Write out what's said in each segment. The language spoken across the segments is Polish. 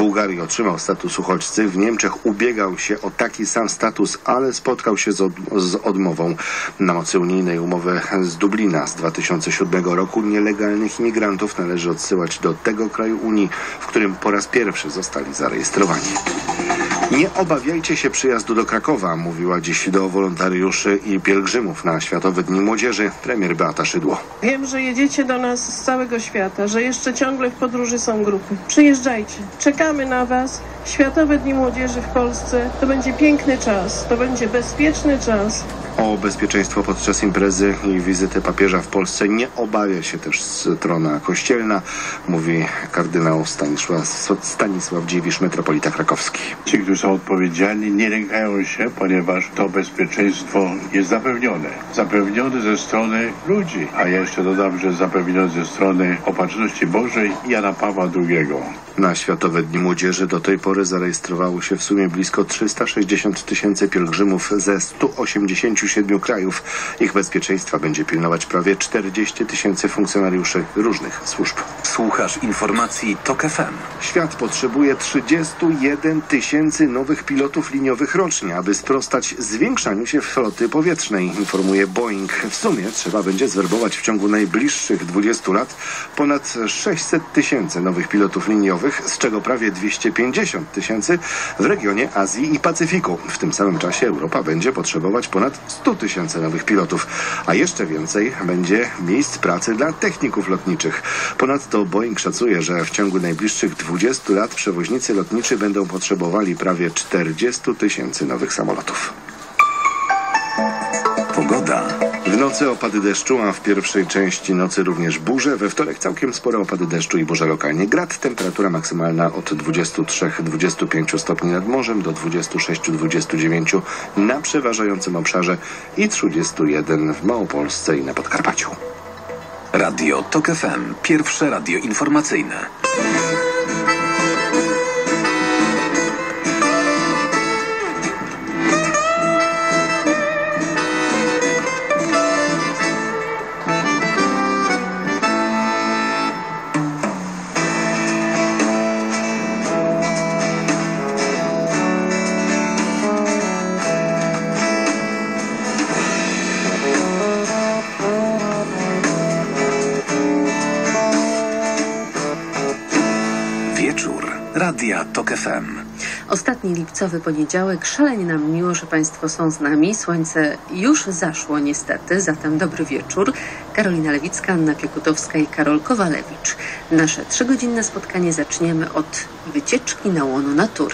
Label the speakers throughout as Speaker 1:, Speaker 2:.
Speaker 1: Bułgarii otrzymał status uchodźcy. W Niemczech ubiegał się o taki sam status, ale spotkał się z odmową. Na mocy unijnej umowy z Dublina z 2007 roku nielegalnych imigrantów należy odsyłać do tego kraju Unii, w którym po raz pierwszy zostali zarejestrowani. Nie obawiajcie się przyjazdu do Krakowa, mówiła dziś do wolontariuszy i pielgrzymów na Światowe Dni Młodzieży premier Beata Szydło.
Speaker 2: Wiem, że jedziecie do nas z całego świata, że jeszcze ciągle w podróży są grupy. Przyjeżdżajcie, czekamy na Was. Światowe Dni Młodzieży w Polsce to będzie piękny czas, to będzie bezpieczny czas.
Speaker 1: O bezpieczeństwo podczas imprezy i wizyty papieża w Polsce nie obawia się też strona kościelna, mówi kardynał Stanisław Dziwisz, metropolita krakowski.
Speaker 3: Ci, którzy są odpowiedzialni, nie lękają się, ponieważ to bezpieczeństwo jest zapewnione. Zapewnione ze strony ludzi, a ja jeszcze dodam, że zapewnione ze strony Opatrzności Bożej i Jana Pawła II.
Speaker 1: Na Światowe Dni Młodzieży do tej pory zarejestrowało się w sumie blisko 360 000 pielgrzymów ze 187 krajów. Ich bezpieczeństwa będzie pilnować prawie 40 000 funkcjonariuszy różnych służb.
Speaker 4: Słuchasz informacji TOK FM.
Speaker 1: Świat potrzebuje 31 000 nowych pilotów liniowych rocznie, aby sprostać zwiększaniu się floty powietrznej, informuje Boeing. W sumie trzeba będzie zwerbować w ciągu najbliższych 20 lat ponad 600 000 nowych pilotów liniowych, z czego prawie 250 000 w regionie Azji i Pacyfiku. W tym samym czasie Europa będzie potrzebować ponad 100 000 nowych pilotów, a jeszcze więcej będzie miejsc pracy dla techników lotniczych. Ponadto Boeing szacuje, że w ciągu najbliższych 20 lat przewoźnicy lotniczy będą potrzebowali prawie 40 000 nowych samolotów.
Speaker 4: Pogoda.
Speaker 1: W nocy opady deszczu, a w pierwszej części nocy również burze. We wtorek całkiem spore opady deszczu i burze lokalnie. Grad, temperatura maksymalna od 23-25 stopni nad morzem do 26-29 na przeważającym obszarze i 31 w Małopolsce i na Podkarpaciu.
Speaker 4: Radio TOK FM. Pierwsze radio informacyjne. Radia TOK FM.
Speaker 5: Ostatni lipcowy poniedziałek. Szalenie nam miło, że Państwo są z nami. Słońce już zaszło niestety, zatem dobry wieczór. Karolina Lewicka, Anna Piekutowska i Karol Kowalewicz. Nasze 3-godzinne spotkanie zaczniemy od wycieczki na łono natury.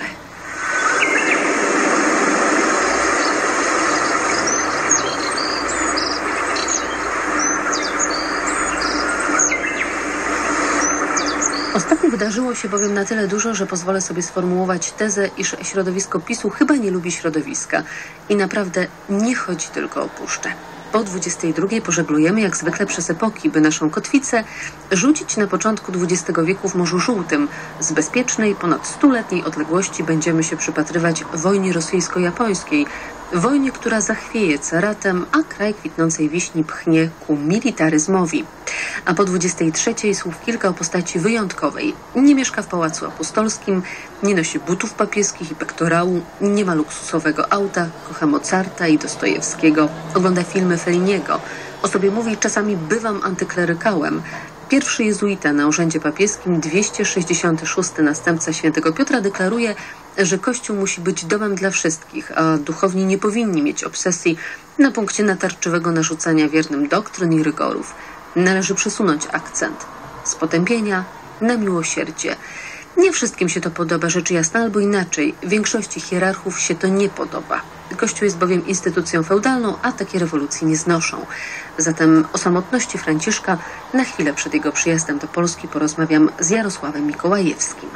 Speaker 5: Ostatnio wydarzyło się bowiem na tyle dużo, że pozwolę sobie sformułować tezę, iż środowisko PiS-u chyba nie lubi środowiska. I naprawdę nie chodzi tylko o puszczę. Po 22 pożeglujemy jak zwykle przez epoki, by naszą kotwicę rzucić na początku XX wieku w Morzu Żółtym. Z bezpiecznej, ponad 100-letniej odległości będziemy się przypatrywać wojnie rosyjsko-japońskiej. Wojnie, która zachwieje caratem, a kraj kwitnącej wiśni pchnie ku militaryzmowi. A po 23 słów kilka o postaci wyjątkowej. Nie mieszka w Pałacu Apostolskim, nie nosi butów papieskich i pektorału, nie ma luksusowego auta, kocha Mozarta i Dostojewskiego, ogląda filmy Felliniego. O sobie mówi: czasami bywam antyklerykałem. Pierwszy jezuita na urzędzie papieskim, 266 następca świętego Piotra, deklaruje, że Kościół musi być domem dla wszystkich, a duchowni nie powinni mieć obsesji na punkcie natarczywego narzucania wiernym doktryn i rygorów. Należy przesunąć akcent z potępienia na miłosierdzie. Nie wszystkim się to podoba, rzecz jasna, albo inaczej. Większości hierarchów się to nie podoba. Kościół jest bowiem instytucją feudalną, a takie rewolucje nie znoszą. Zatem o samotności Franciszka na chwilę przed jego przyjazdem do Polski porozmawiam z Jarosławem Mikołajewskim.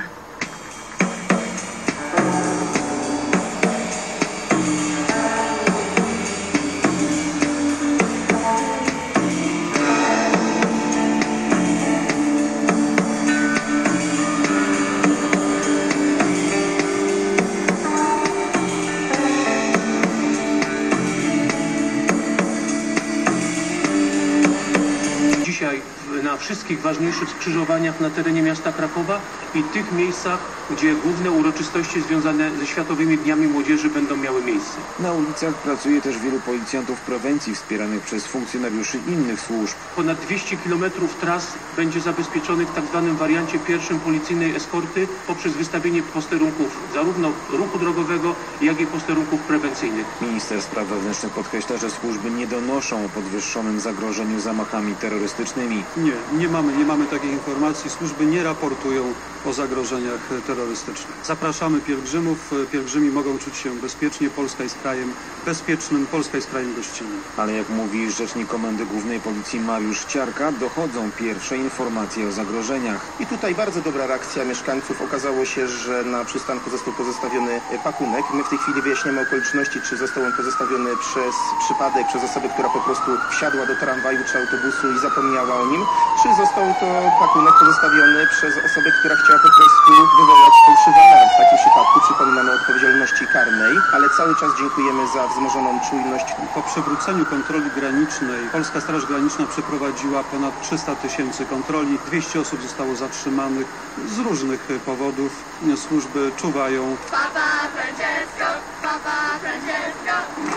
Speaker 6: Na wszystkich ważniejszych skrzyżowaniach na terenie miasta Krakowa i tych miejscach, gdzie główne uroczystości związane ze Światowymi Dniami Młodzieży będą miały miejsce.
Speaker 7: Na ulicach pracuje też wielu policjantów prewencji wspieranych przez funkcjonariuszy innych służb.
Speaker 6: Ponad 200 km tras będzie zabezpieczonych w tak zwanym wariancie pierwszym policyjnej eskorty poprzez wystawienie posterunków zarówno ruchu drogowego, jak i posterunków prewencyjnych.
Speaker 7: Minister spraw wewnętrznych podkreśla, że służby nie donoszą o podwyższonym zagrożeniu zamachami terrorystycznymi.
Speaker 8: Nie mamy takiej informacji. Służby nie raportują o zagrożeniach terrorystycznych. Zapraszamy pielgrzymów. Pielgrzymi mogą czuć się bezpiecznie. Polska jest krajem bezpiecznym, Polska jest krajem gościnnym.
Speaker 7: Ale jak mówi rzecznik Komendy Głównej Policji Mariusz Ciarka, dochodzą pierwsze informacje o zagrożeniach.
Speaker 9: I tutaj bardzo dobra reakcja mieszkańców. Okazało się, że na przystanku został pozostawiony pakunek. My w tej chwili wyjaśniamy okoliczności, czy został on pozostawiony przez przypadek, przez osobę, która po prostu wsiadła do tramwaju czy autobusu i zapomniała o nim, czy został to pakunek pozostawiony przez osobę, która chciała po prostu wywołać fałszywy alarm. W takim przypadku przypominamy o odpowiedzialności karnej, ale cały czas dziękujemy za wzmożoną czujność.
Speaker 8: Po przywróceniu kontroli granicznej Polska Straż Graniczna przeprowadziła ponad 300 000 kontroli. 200 osób zostało zatrzymanych z różnych powodów. Służby czuwają.
Speaker 10: Papa Francesco, Papa Francesco.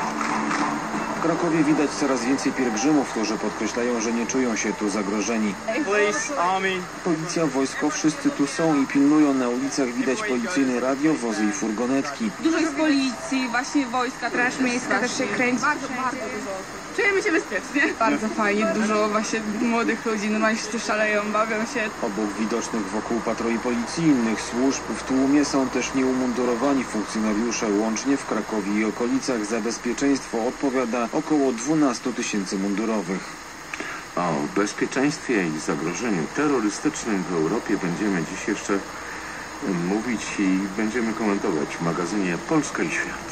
Speaker 7: W Krakowie widać coraz więcej pielgrzymów, którzy podkreślają, że nie czują się tu zagrożeni. Policja, wojsko, wszyscy tu są i pilnują. Na ulicach widać policyjne radiowozy i furgonetki.
Speaker 11: Dużo jest policji, właśnie wojska. Straż miejska też się kręci. Bardzo dużo. Czujemy się bezpiecznie. Bardzo fajnie, dużo właśnie młodych ludzi, normalnie wszyscy szaleją, bawią się.
Speaker 7: Obok widocznych wokół patroli policyjnych służb w tłumie są też nieumundurowani funkcjonariusze. Łącznie w Krakowie i okolicach za bezpieczeństwo odpowiada około 12 000 mundurowych.
Speaker 12: O bezpieczeństwie i zagrożeniu terrorystycznym w Europie będziemy dziś jeszcze mówić i będziemy komentować w magazynie Polska i Świat.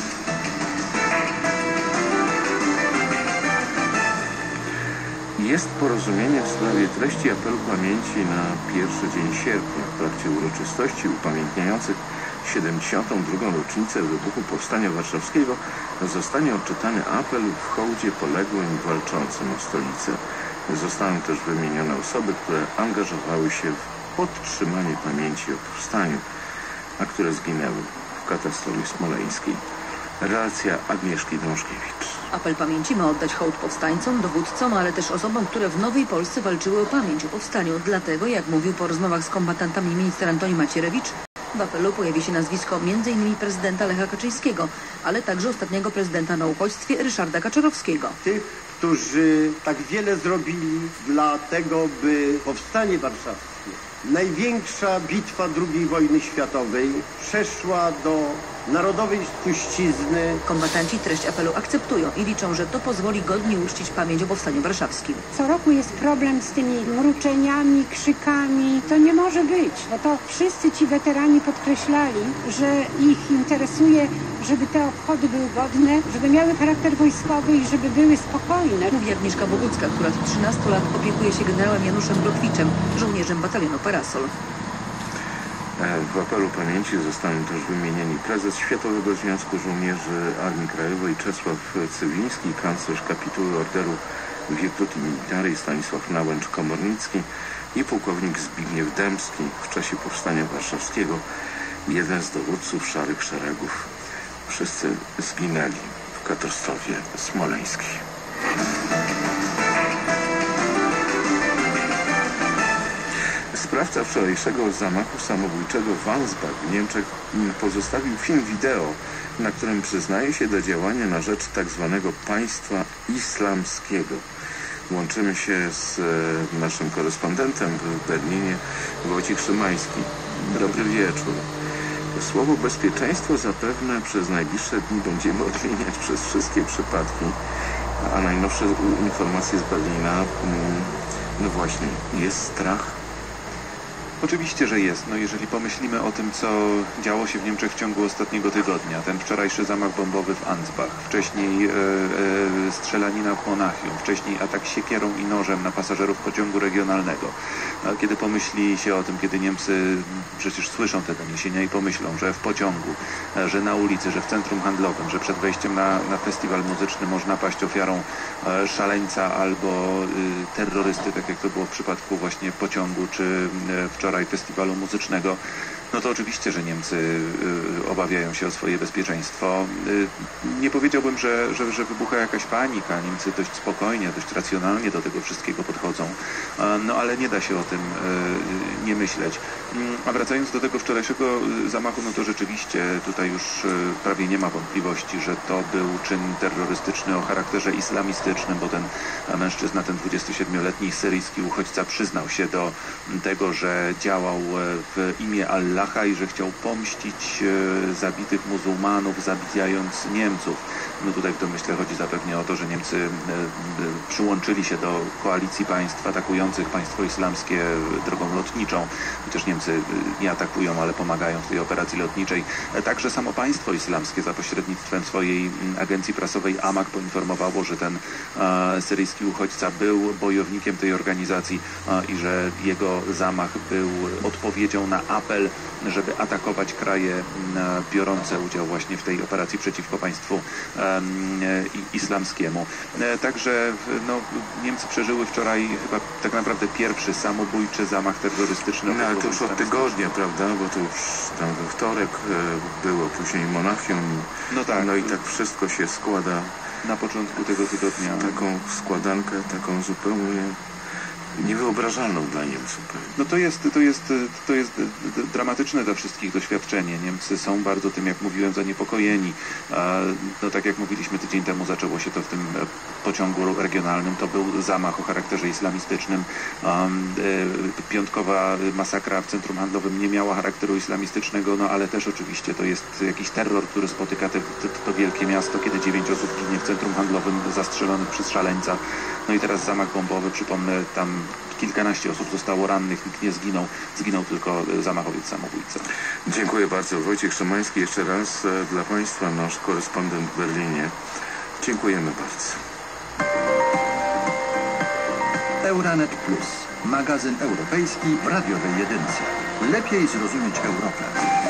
Speaker 12: Jest porozumienie w sprawie treści apelu pamięci na pierwszy dzień sierpnia. W trakcie uroczystości upamiętniających 72. rocznicę wybuchu Powstania Warszawskiego zostanie odczytany apel w hołdzie poległym i walczącym o stolicę. Zostaną też wymienione osoby, które angażowały się w podtrzymanie pamięci o powstaniu, a które zginęły w katastrofie smoleńskiej. Relacja Agnieszki Dążkiewicz.
Speaker 13: Apel pamięci ma oddać hołd powstańcom, dowódcom, ale też osobom, które w Nowej Polsce walczyły o pamięć o powstaniu. Dlatego, jak mówił po rozmowach z kombatantami minister Antoni Macierewicz, w apelu pojawi się nazwisko m.in. prezydenta Lecha Kaczyńskiego, ale także ostatniego prezydenta na uchodźstwie Ryszarda Kaczorowskiego.
Speaker 14: Tych, którzy tak wiele zrobili dla tego, by powstanie warszawskie, największa bitwa II wojny światowej, przeszła do narodowej spuścizny.
Speaker 13: Kombatanci treść apelu akceptują i liczą, że to pozwoli godnie uczcić pamięć o powstaniu warszawskim.
Speaker 15: Co roku jest problem z tymi mruczeniami, krzykami. To nie może być, bo to wszyscy ci weterani podkreślali, że ich interesuje, żeby te obchody były godne, żeby miały charakter wojskowy i żeby były spokojne.
Speaker 13: Mówi Agnieszka Bogucka, która od 13 lat opiekuje się generałem Januszem Brotwiczem, żołnierzem batalionu Parasol.
Speaker 12: W apelu pamięci zostaną też wymienieni prezes Światowego Związku Żołnierzy Armii Krajowej Czesław Cywiński, kanclerz kapituły Orderu Virtuti Militari Stanisław Nałęcz-Komornicki i pułkownik Zbigniew Dębski, w czasie Powstania Warszawskiego jeden z dowódców Szarych Szeregów. Wszyscy zginęli w katastrofie smoleńskiej. Sprawca wczorajszego zamachu samobójczego w Ansbach w Niemczech pozostawił film wideo, na którym przyznaje się do działania na rzecz tzw. państwa islamskiego. Łączymy się z naszym korespondentem w Berlinie, Wojciech Szymański. Dobry wieczór. Słowo bezpieczeństwo zapewne przez najbliższe dni będziemy odmieniać przez wszystkie przypadki, a najnowsze informacje z Berlina, no właśnie, jest strach.
Speaker 16: Oczywiście, że jest. No jeżeli pomyślimy o tym, co działo się w Niemczech w ciągu ostatniego tygodnia, ten wczorajszy zamach bombowy w Ansbach, wcześniej strzelanina w Monachium, wcześniej atak siekierą i nożem na pasażerów pociągu regionalnego. No, kiedy pomyśli się o tym, kiedy Niemcy przecież słyszą te doniesienia i pomyślą, że w pociągu, że na ulicy, że w centrum handlowym, że przed wejściem na festiwal muzyczny można paść ofiarą szaleńca albo terrorysty, tak jak to było w przypadku właśnie pociągu czy wczoraj festiwalu muzycznego, no to oczywiście, że Niemcy obawiają się o swoje bezpieczeństwo. Nie powiedziałbym, że wybucha jakaś panika. Niemcy dość spokojnie, dość racjonalnie do tego wszystkiego podchodzą. No ale nie da się o tym nie myśleć. A wracając do tego wczorajszego zamachu, no to rzeczywiście tutaj już prawie nie ma wątpliwości, że to był czyn terrorystyczny o charakterze islamistycznym, bo ten mężczyzna, ten 27-letni syryjski uchodźca przyznał się do tego, że działał w imię Allaha i że chciał pomścić zabitych muzułmanów, zabijając Niemców. No tutaj w domyśle chodzi zapewne o to, że Niemcy przyłączyli się do koalicji państw atakujących państwo islamskie drogą lotniczą. Chociaż Niemcy nie atakują, ale pomagają w tej operacji lotniczej. Także samo państwo islamskie za pośrednictwem swojej agencji prasowej Amaq poinformowało, że ten syryjski uchodźca był bojownikiem tej organizacji i że jego zamach był odpowiedzią na apel, żeby atakować kraje biorące udział właśnie w tej operacji przeciwko państwu islamskiemu. Także no, Niemcy przeżyły wczoraj chyba tak naprawdę pierwszy samobójczy zamach terrorystyczny.
Speaker 12: No ale to już od tygodnia, prawda? Bo to już tam we wtorek było, później Monachium.
Speaker 16: No tak.
Speaker 12: No i tak wszystko się składa
Speaker 16: na początku tego tygodnia.
Speaker 12: Taką składankę, taką zupełnie niewyobrażalną dla Niemców.
Speaker 16: No to jest dramatyczne dla wszystkich doświadczenie. Niemcy są bardzo tym, jak mówiłem, zaniepokojeni. No tak jak mówiliśmy tydzień temu, zaczęło się to w tym pociągu regionalnym. To był zamach o charakterze islamistycznym. Piątkowa masakra w centrum handlowym nie miała charakteru islamistycznego, no ale też oczywiście to jest jakiś terror, który spotyka to wielkie miasto, kiedy 9 osób ginie w centrum handlowym zastrzelonych przez szaleńca. No i teraz zamach bombowy, przypomnę, tam kilkanaście osób zostało rannych, nikt nie zginął. Zginął tylko zamachowiec samobójca.
Speaker 12: Dziękuję bardzo. Wojciech Szymański jeszcze raz dla Państwa, nasz korespondent w Berlinie. Dziękujemy bardzo.
Speaker 17: Euranet Plus. Magazyn europejski w radiowej jedynce. Lepiej zrozumieć Europę.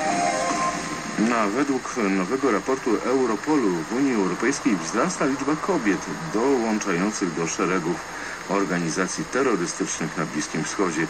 Speaker 12: No, według nowego raportu Europolu w Unii Europejskiej wzrasta liczba kobiet dołączających do szeregów organizacji terrorystycznych na Bliskim Wschodzie,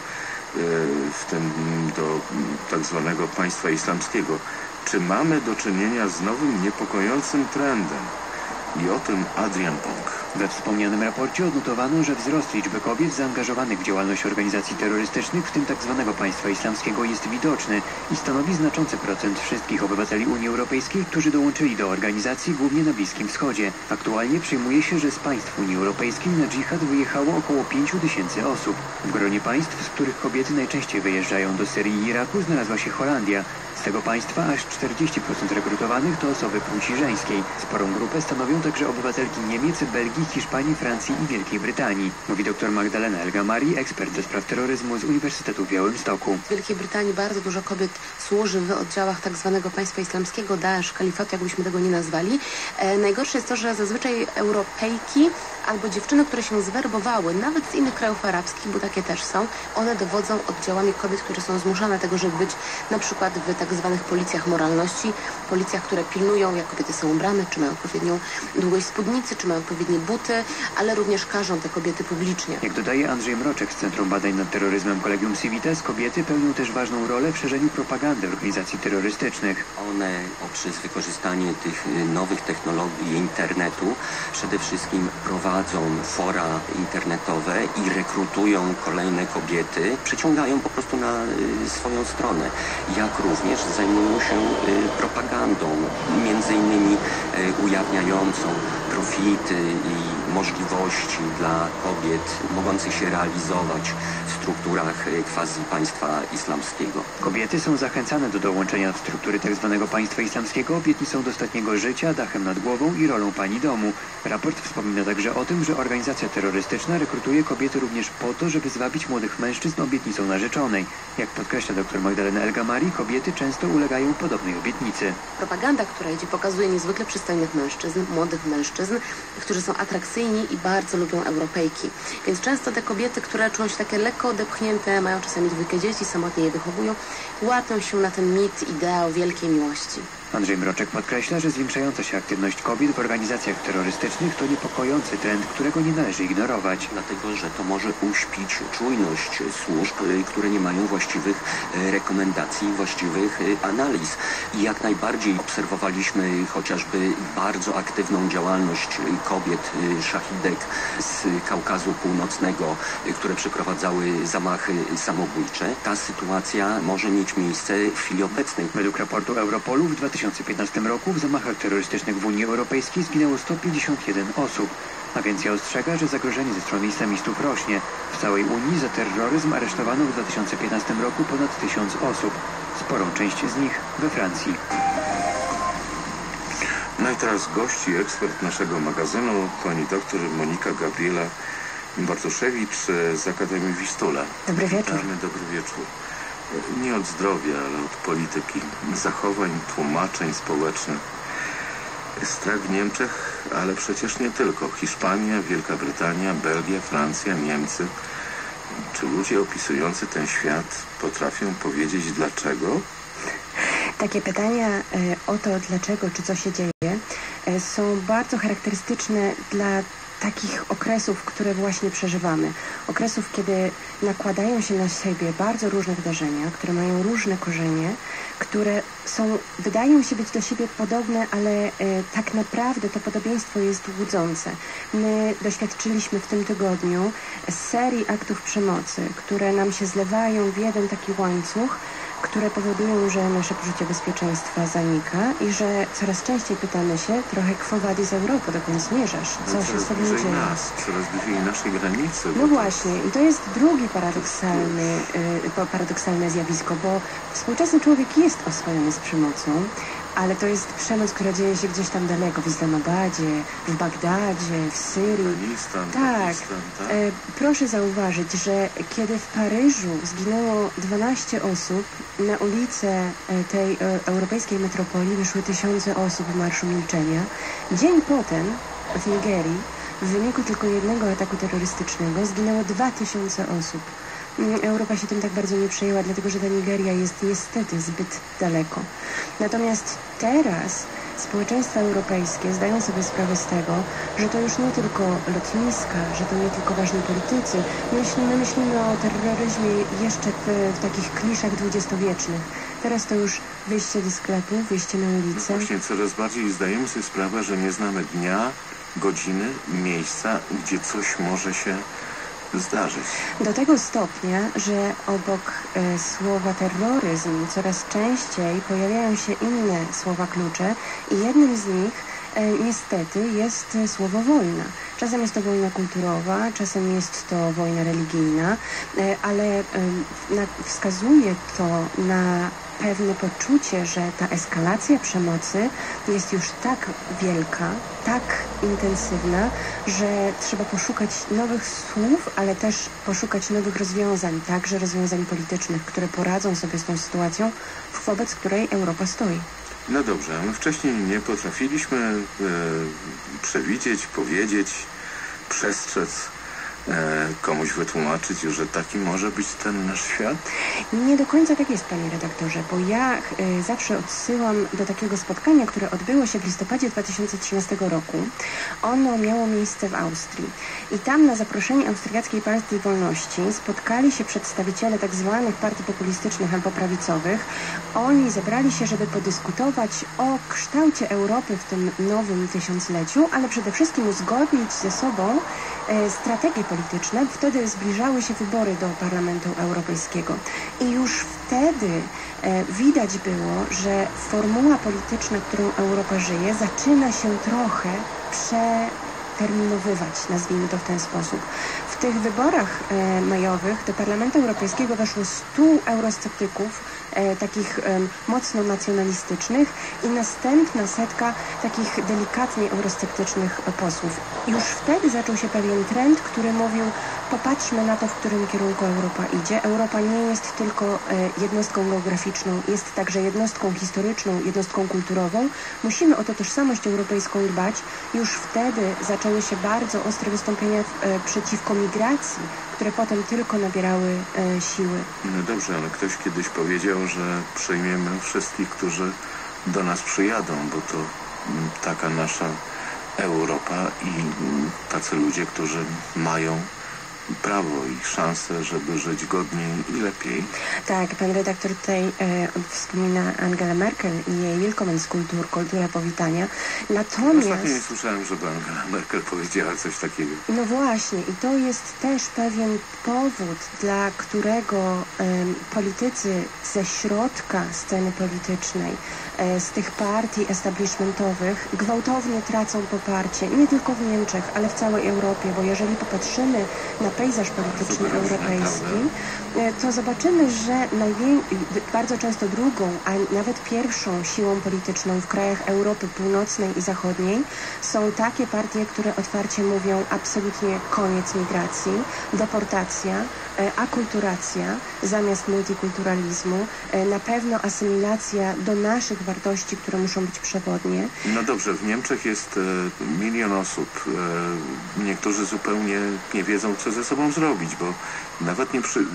Speaker 12: w tym do tak zwanego państwa islamskiego. Czy mamy do czynienia z nowym niepokojącym trendem? I o tym Adrian Pong.
Speaker 18: We wspomnianym raporcie odnotowano, że wzrost liczby kobiet zaangażowanych w działalność organizacji terrorystycznych, w tym tzw. państwa islamskiego, jest widoczny i stanowi znaczący procent wszystkich obywateli Unii Europejskiej, którzy dołączyli do organizacji głównie na Bliskim Wschodzie. Aktualnie przyjmuje się, że z państw Unii Europejskiej na dżihad wyjechało około 5 000 osób. W gronie państw, z których kobiety najczęściej wyjeżdżają do Syrii i Iraku, znalazła się Holandia. Z tego państwa aż 40% rekrutowanych to osoby płci żeńskiej. Sporą grupę stanowią także obywatelki Niemiec, Belgii, Hiszpanii, Francji i Wielkiej Brytanii. Mówi dr Magdalena El-Gamari, ekspert do spraw terroryzmu z Uniwersytetu w Białymstoku.
Speaker 5: W Wielkiej Brytanii bardzo dużo kobiet służy w oddziałach tak zwanego państwa islamskiego, Daesh, kalifatu, jakbyśmy tego nie nazwali. Najgorsze jest to, że zazwyczaj Europejki albo dziewczyny, które się zwerbowały, nawet z innych krajów arabskich, bo takie też są, one dowodzą oddziałami kobiet, które są zmuszane tego, żeby być na przykład w tak zwanych policjach moralności, policjach, które pilnują, jak kobiety są ubrane, czy mają odpowiednią długość spódnicy, czy mają odpowiednie buty, ale również karzą te kobiety publicznie.
Speaker 18: Jak dodaje Andrzej Mroczek z Centrum Badań nad Terroryzmem Collegium Civitas, kobiety pełnią też ważną rolę w szerzeniu propagandy organizacji terrorystycznych.
Speaker 19: One poprzez wykorzystanie tych nowych technologii internetu przede wszystkim prowadzą fora internetowe i rekrutują kolejne kobiety, przyciągają po prostu na swoją stronę, jak również zajmują się propagandą, między innymi ujawniającą profity i możliwości dla kobiet mogących się realizować w strukturach quasi państwa islamskiego.
Speaker 18: Kobiety są zachęcane do dołączenia w struktury tzw. państwa islamskiego obietnicą dostatniego życia, dachem nad głową i rolą pani domu. Raport wspomina także o tym, że organizacja terrorystyczna rekrutuje kobiety również po to, żeby zwabić młodych mężczyzn obietnicą narzeczonej. Jak podkreśla dr Magdalena El-Gamari, kobiety często ulegają podobnej obietnicy.
Speaker 5: Propaganda, która idzie, pokazuje niezwykle przystojnych mężczyzn, młodych mężczyzn, którzy są atrakcyjni i bardzo lubią Europejki. Więc często te kobiety, które czują się takie lekko odepchnięte, mają czasami 2 dzieci, samotnie je wychowują, łapią się na ten mit, ideał wielkiej miłości.
Speaker 18: Andrzej Mroczek podkreśla, że zwiększająca się aktywność kobiet w organizacjach terrorystycznych to niepokojący trend, którego nie należy ignorować.
Speaker 19: Dlatego, że to może uśpić czujność służb, które nie mają właściwych rekomendacji, właściwych analiz. I jak najbardziej obserwowaliśmy chociażby bardzo aktywną działalność kobiet, szachidek z Kaukazu Północnego, które przeprowadzały zamachy samobójcze. Ta sytuacja może mieć miejsce w chwili obecnej.
Speaker 18: Według raportu Europolu w 2015 roku w zamachach terrorystycznych w Unii Europejskiej zginęło 151 osób. Agencja ostrzega, że zagrożenie ze strony islamistów rośnie. W całej Unii za terroryzm aresztowano w 2015 roku ponad 1000 osób. Sporą część z nich we Francji.
Speaker 12: No i teraz gość i ekspert naszego magazynu, pani doktor Monika Gabriela Bartoszewicz z Akademii Wistula.
Speaker 20: Dobry wieczór.
Speaker 12: Dobry wieczór. Nie od zdrowia, ale od polityki, zachowań, tłumaczeń społecznych. Strach w Niemczech, ale przecież nie tylko. Hiszpania, Wielka Brytania, Belgia, Francja, Niemcy. Czy ludzie opisujący ten świat potrafią powiedzieć dlaczego?
Speaker 20: Takie pytania o to dlaczego, czy co się dzieje, są bardzo charakterystyczne dla takich okresów, które właśnie przeżywamy. Okresów, kiedy nakładają się na siebie bardzo różne wydarzenia, które mają różne korzenie, które wydają się być do siebie podobne, ale tak naprawdę to podobieństwo jest łudzące. My doświadczyliśmy w tym tygodniu serii aktów przemocy, które nam się zlewają w jeden taki łańcuch, które powodują, że nasze poczucie bezpieczeństwa zanika i że coraz częściej pytamy się trochę quo vadis Europa, dokąd zmierzasz, co się z tobą dzieje.
Speaker 12: Coraz bliżej naszej granicy.
Speaker 20: No właśnie, i to jest drugi paradoksalne zjawisko, bo współczesny człowiek jest oswojony z przemocą, ale to jest przemoc, która dzieje się gdzieś tam daleko, w Islamabadzie, w Bagdadzie, w Syrii. Tak. Proszę zauważyć, że kiedy w Paryżu zginęło 12 osób, na ulice tej europejskiej metropolii wyszły tysiące osób w Marszu Milczenia. Dzień potem w Nigerii w wyniku tylko jednego ataku terrorystycznego zginęło 2000 osób. Europa się tym tak bardzo nie przejęła, dlatego że ta Nigeria jest niestety zbyt daleko. Natomiast teraz społeczeństwa europejskie zdają sobie sprawę z tego, że to już nie tylko lotniska, że to nie tylko ważni politycy. Myślimy o terroryzmie jeszcze w takich kliszach dwudziestowiecznych. Teraz to już wyjście do sklepu, wyjście na ulicę.
Speaker 12: No właśnie, coraz bardziej zdajemy sobie sprawę, że nie znamy dnia, godziny, miejsca, gdzie coś może się zdarzyć.
Speaker 20: Do tego stopnia, że obok słowa terroryzm coraz częściej pojawiają się inne słowa klucze i jednym z nich niestety jest słowo wojna. Czasem jest to wojna kulturowa, czasem jest to wojna religijna, ale wskazuje to na pewne poczucie, że ta eskalacja przemocy jest już tak wielka, tak intensywna, że trzeba poszukać nowych słów, ale też poszukać nowych rozwiązań, także rozwiązań politycznych, które poradzą sobie z tą sytuacją, wobec której Europa stoi.
Speaker 12: No dobrze, a my wcześniej nie potrafiliśmy przewidzieć, powiedzieć, przestrzec, komuś wytłumaczyć, że taki może być ten nasz świat?
Speaker 20: Nie do końca tak jest, panie redaktorze, bo ja zawsze odsyłam do takiego spotkania, które odbyło się w listopadzie 2013 roku. Ono miało miejsce w Austrii i tam na zaproszenie Austriackiej Partii Wolności spotkali się przedstawiciele tak zwanych partii populistycznych albo prawicowych. Oni zebrali się, żeby podyskutować o kształcie Europy w tym nowym tysiącleciu, ale przede wszystkim uzgodnić ze sobą strategie polityczne. Wtedy zbliżały się wybory do Parlamentu Europejskiego i już wtedy widać było, że formuła polityczna, którą Europa żyje, zaczyna się trochę przeterminowywać, nazwijmy to w ten sposób. W tych wyborach majowych do Parlamentu Europejskiego weszło 100 eurosceptyków, takich mocno nacjonalistycznych i następna setka takich delikatnie eurosceptycznych posłów. Już wtedy zaczął się pewien trend, który mówił: popatrzmy na to, w którym kierunku Europa idzie. Europa nie jest tylko jednostką geograficzną, jest także jednostką historyczną, jednostką kulturową. Musimy o tę tożsamość europejską dbać. Już wtedy zaczęły się bardzo ostre wystąpienia przeciwko migracji, które potem tylko nabierały siły.
Speaker 12: No dobrze, ale ktoś kiedyś powiedział, że przyjmiemy wszystkich, którzy do nas przyjadą, bo to taka nasza Europa i tacy ludzie, którzy mają prawo i szansę, żeby żyć godniej i lepiej.
Speaker 20: Tak, pan redaktor tutaj wspomina Angelę Merkel i jej Willkommenskultur, kulturę powitania. Natomiast...
Speaker 12: Ostatnio nie słyszałem, żeby Angela Merkel powiedziała coś takiego.
Speaker 20: No właśnie, i to jest też pewien powód, dla którego politycy ze środka sceny politycznej, z tych partii establishmentowych gwałtownie tracą poparcie, nie tylko w Niemczech, ale w całej Europie, bo jeżeli popatrzymy na pejzaż polityczny europejski, to zobaczymy, że bardzo często drugą, a nawet pierwszą siłą polityczną w krajach Europy Północnej i Zachodniej są takie partie, które otwarcie mówią absolutnie koniec migracji, deportacja, akulturacja zamiast multikulturalizmu, na pewno asymilacja do naszych wartości, które muszą być przewodnie.
Speaker 12: No dobrze, w Niemczech jest 1 000 000 osób. Niektórzy zupełnie nie wiedzą, co ze sobą zrobić, bo nawet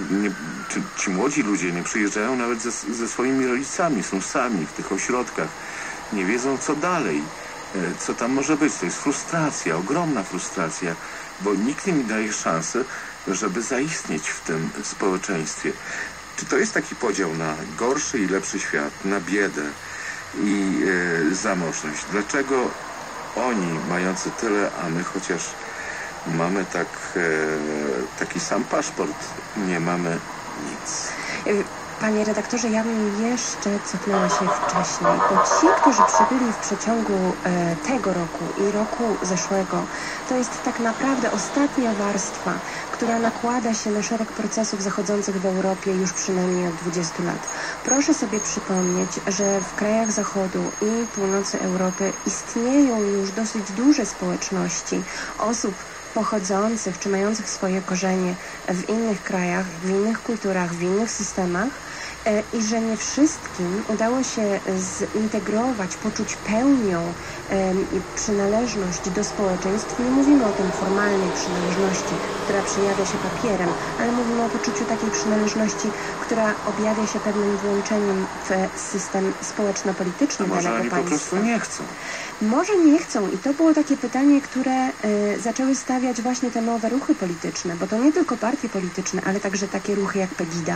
Speaker 12: ci młodzi ludzie nie przyjeżdżają nawet ze swoimi rodzicami, są sami w tych ośrodkach. Nie wiedzą, co dalej, co tam może być. To jest frustracja, ogromna frustracja, bo nikt im nie daje szansy, żeby zaistnieć w tym społeczeństwie. Czy to jest taki podział na gorszy i lepszy świat, na biedę i zamożność? Dlaczego oni, mający tyle, a my chociaż mamy taki sam paszport, nie mamy nic?
Speaker 20: Panie redaktorze, ja bym jeszcze cofnęła się wcześniej, bo ci, którzy przybyli w przeciągu tego roku i roku zeszłego, to jest tak naprawdę ostatnia warstwa, która nakłada się na szereg procesów zachodzących w Europie już przynajmniej od 20 lat. Proszę sobie przypomnieć, że w krajach Zachodu i północy Europy istnieją już dosyć duże społeczności osób pochodzących czy mających swoje korzenie w innych krajach, w innych kulturach, w innych systemach i że nie wszystkim udało się zintegrować, poczuć pełnią przynależność do społeczeństw. Nie mówimy o tym formalnej przynależności, która przejawia się papierem, ale mówimy o poczuciu takiej przynależności, która objawia się pewnym włączeniem w system społeczno-polityczny danego państwa.
Speaker 12: Może oni po prostu nie chcą.
Speaker 20: Może nie chcą i to było takie pytanie, które zaczęły stawiać właśnie te nowe ruchy polityczne, bo to nie tylko partie polityczne, ale także takie ruchy jak Pegida,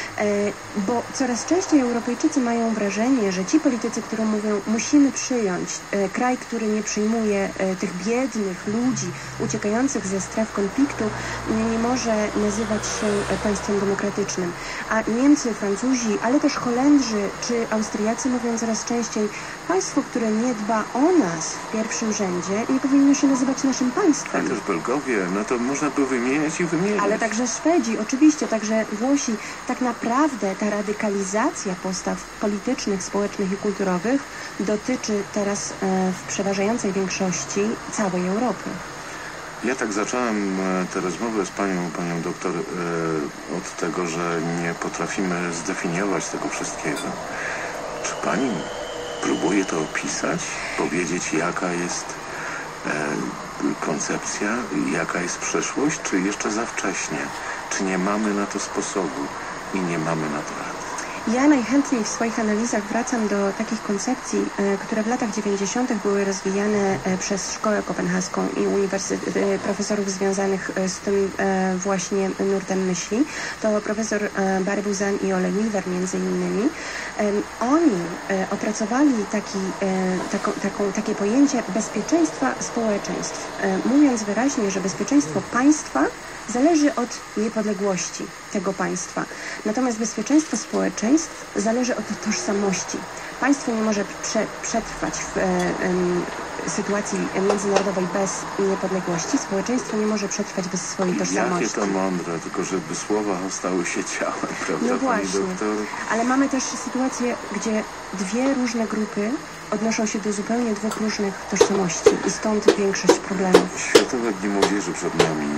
Speaker 20: bo coraz częściej Europejczycy mają wrażenie, że ci politycy, którzy mówią, musimy przyjąć kraj, który nie przyjmuje tych biednych ludzi uciekających ze stref konfliktu, nie może nazywać się państwem demokratycznym. A Niemcy, Francuzi, ale też Holendrzy czy Austriacy mówią coraz częściej, państwo, które nie dba o nas w pierwszym rzędzie, nie powinno się nazywać naszym państwem.
Speaker 12: Ale też Belgowie, no to można by wymieniać i wymieniać.
Speaker 20: Ale także Szwedzi, oczywiście, także Włosi. Tak naprawdę ta radykalizacja postaw politycznych, społecznych i kulturowych dotyczy teraz w przeważającej większości całej Europy.
Speaker 12: Ja tak zacząłem tę rozmowę z panią doktor od tego, że nie potrafimy zdefiniować tego wszystkiego. Czy pani próbuje to opisać, powiedzieć, jaka jest koncepcja, jaka jest przyszłość, czy jeszcze za wcześnie? Czy nie mamy na to sposobu i nie mamy na to rady?
Speaker 20: Ja najchętniej w swoich analizach wracam do takich koncepcji, które w latach 90. były rozwijane przez Szkołę Kopenhaską i profesorów związanych z tym właśnie nurtem myśli. To profesor Barbuzan i Ole Milwer między innymi. Oni opracowali takie pojęcie bezpieczeństwa społeczeństw, mówiąc wyraźnie, że bezpieczeństwo państwa zależy od niepodległości tego państwa. Natomiast bezpieczeństwo społeczeństw zależy od tożsamości. Państwo nie może przetrwać w sytuacji międzynarodowej bez niepodległości. Społeczeństwo nie może przetrwać bez swojej tożsamości.
Speaker 12: Jakie to mądre, tylko żeby słowa stały się ciałem, prawda,
Speaker 20: no właśnie,
Speaker 12: pani doktor?
Speaker 20: Ale mamy też sytuację, gdzie dwie różne grupy odnoszą się do zupełnie dwóch różnych tożsamości i stąd większość problemów.
Speaker 12: Światowe Dni Młodzieży przed nami.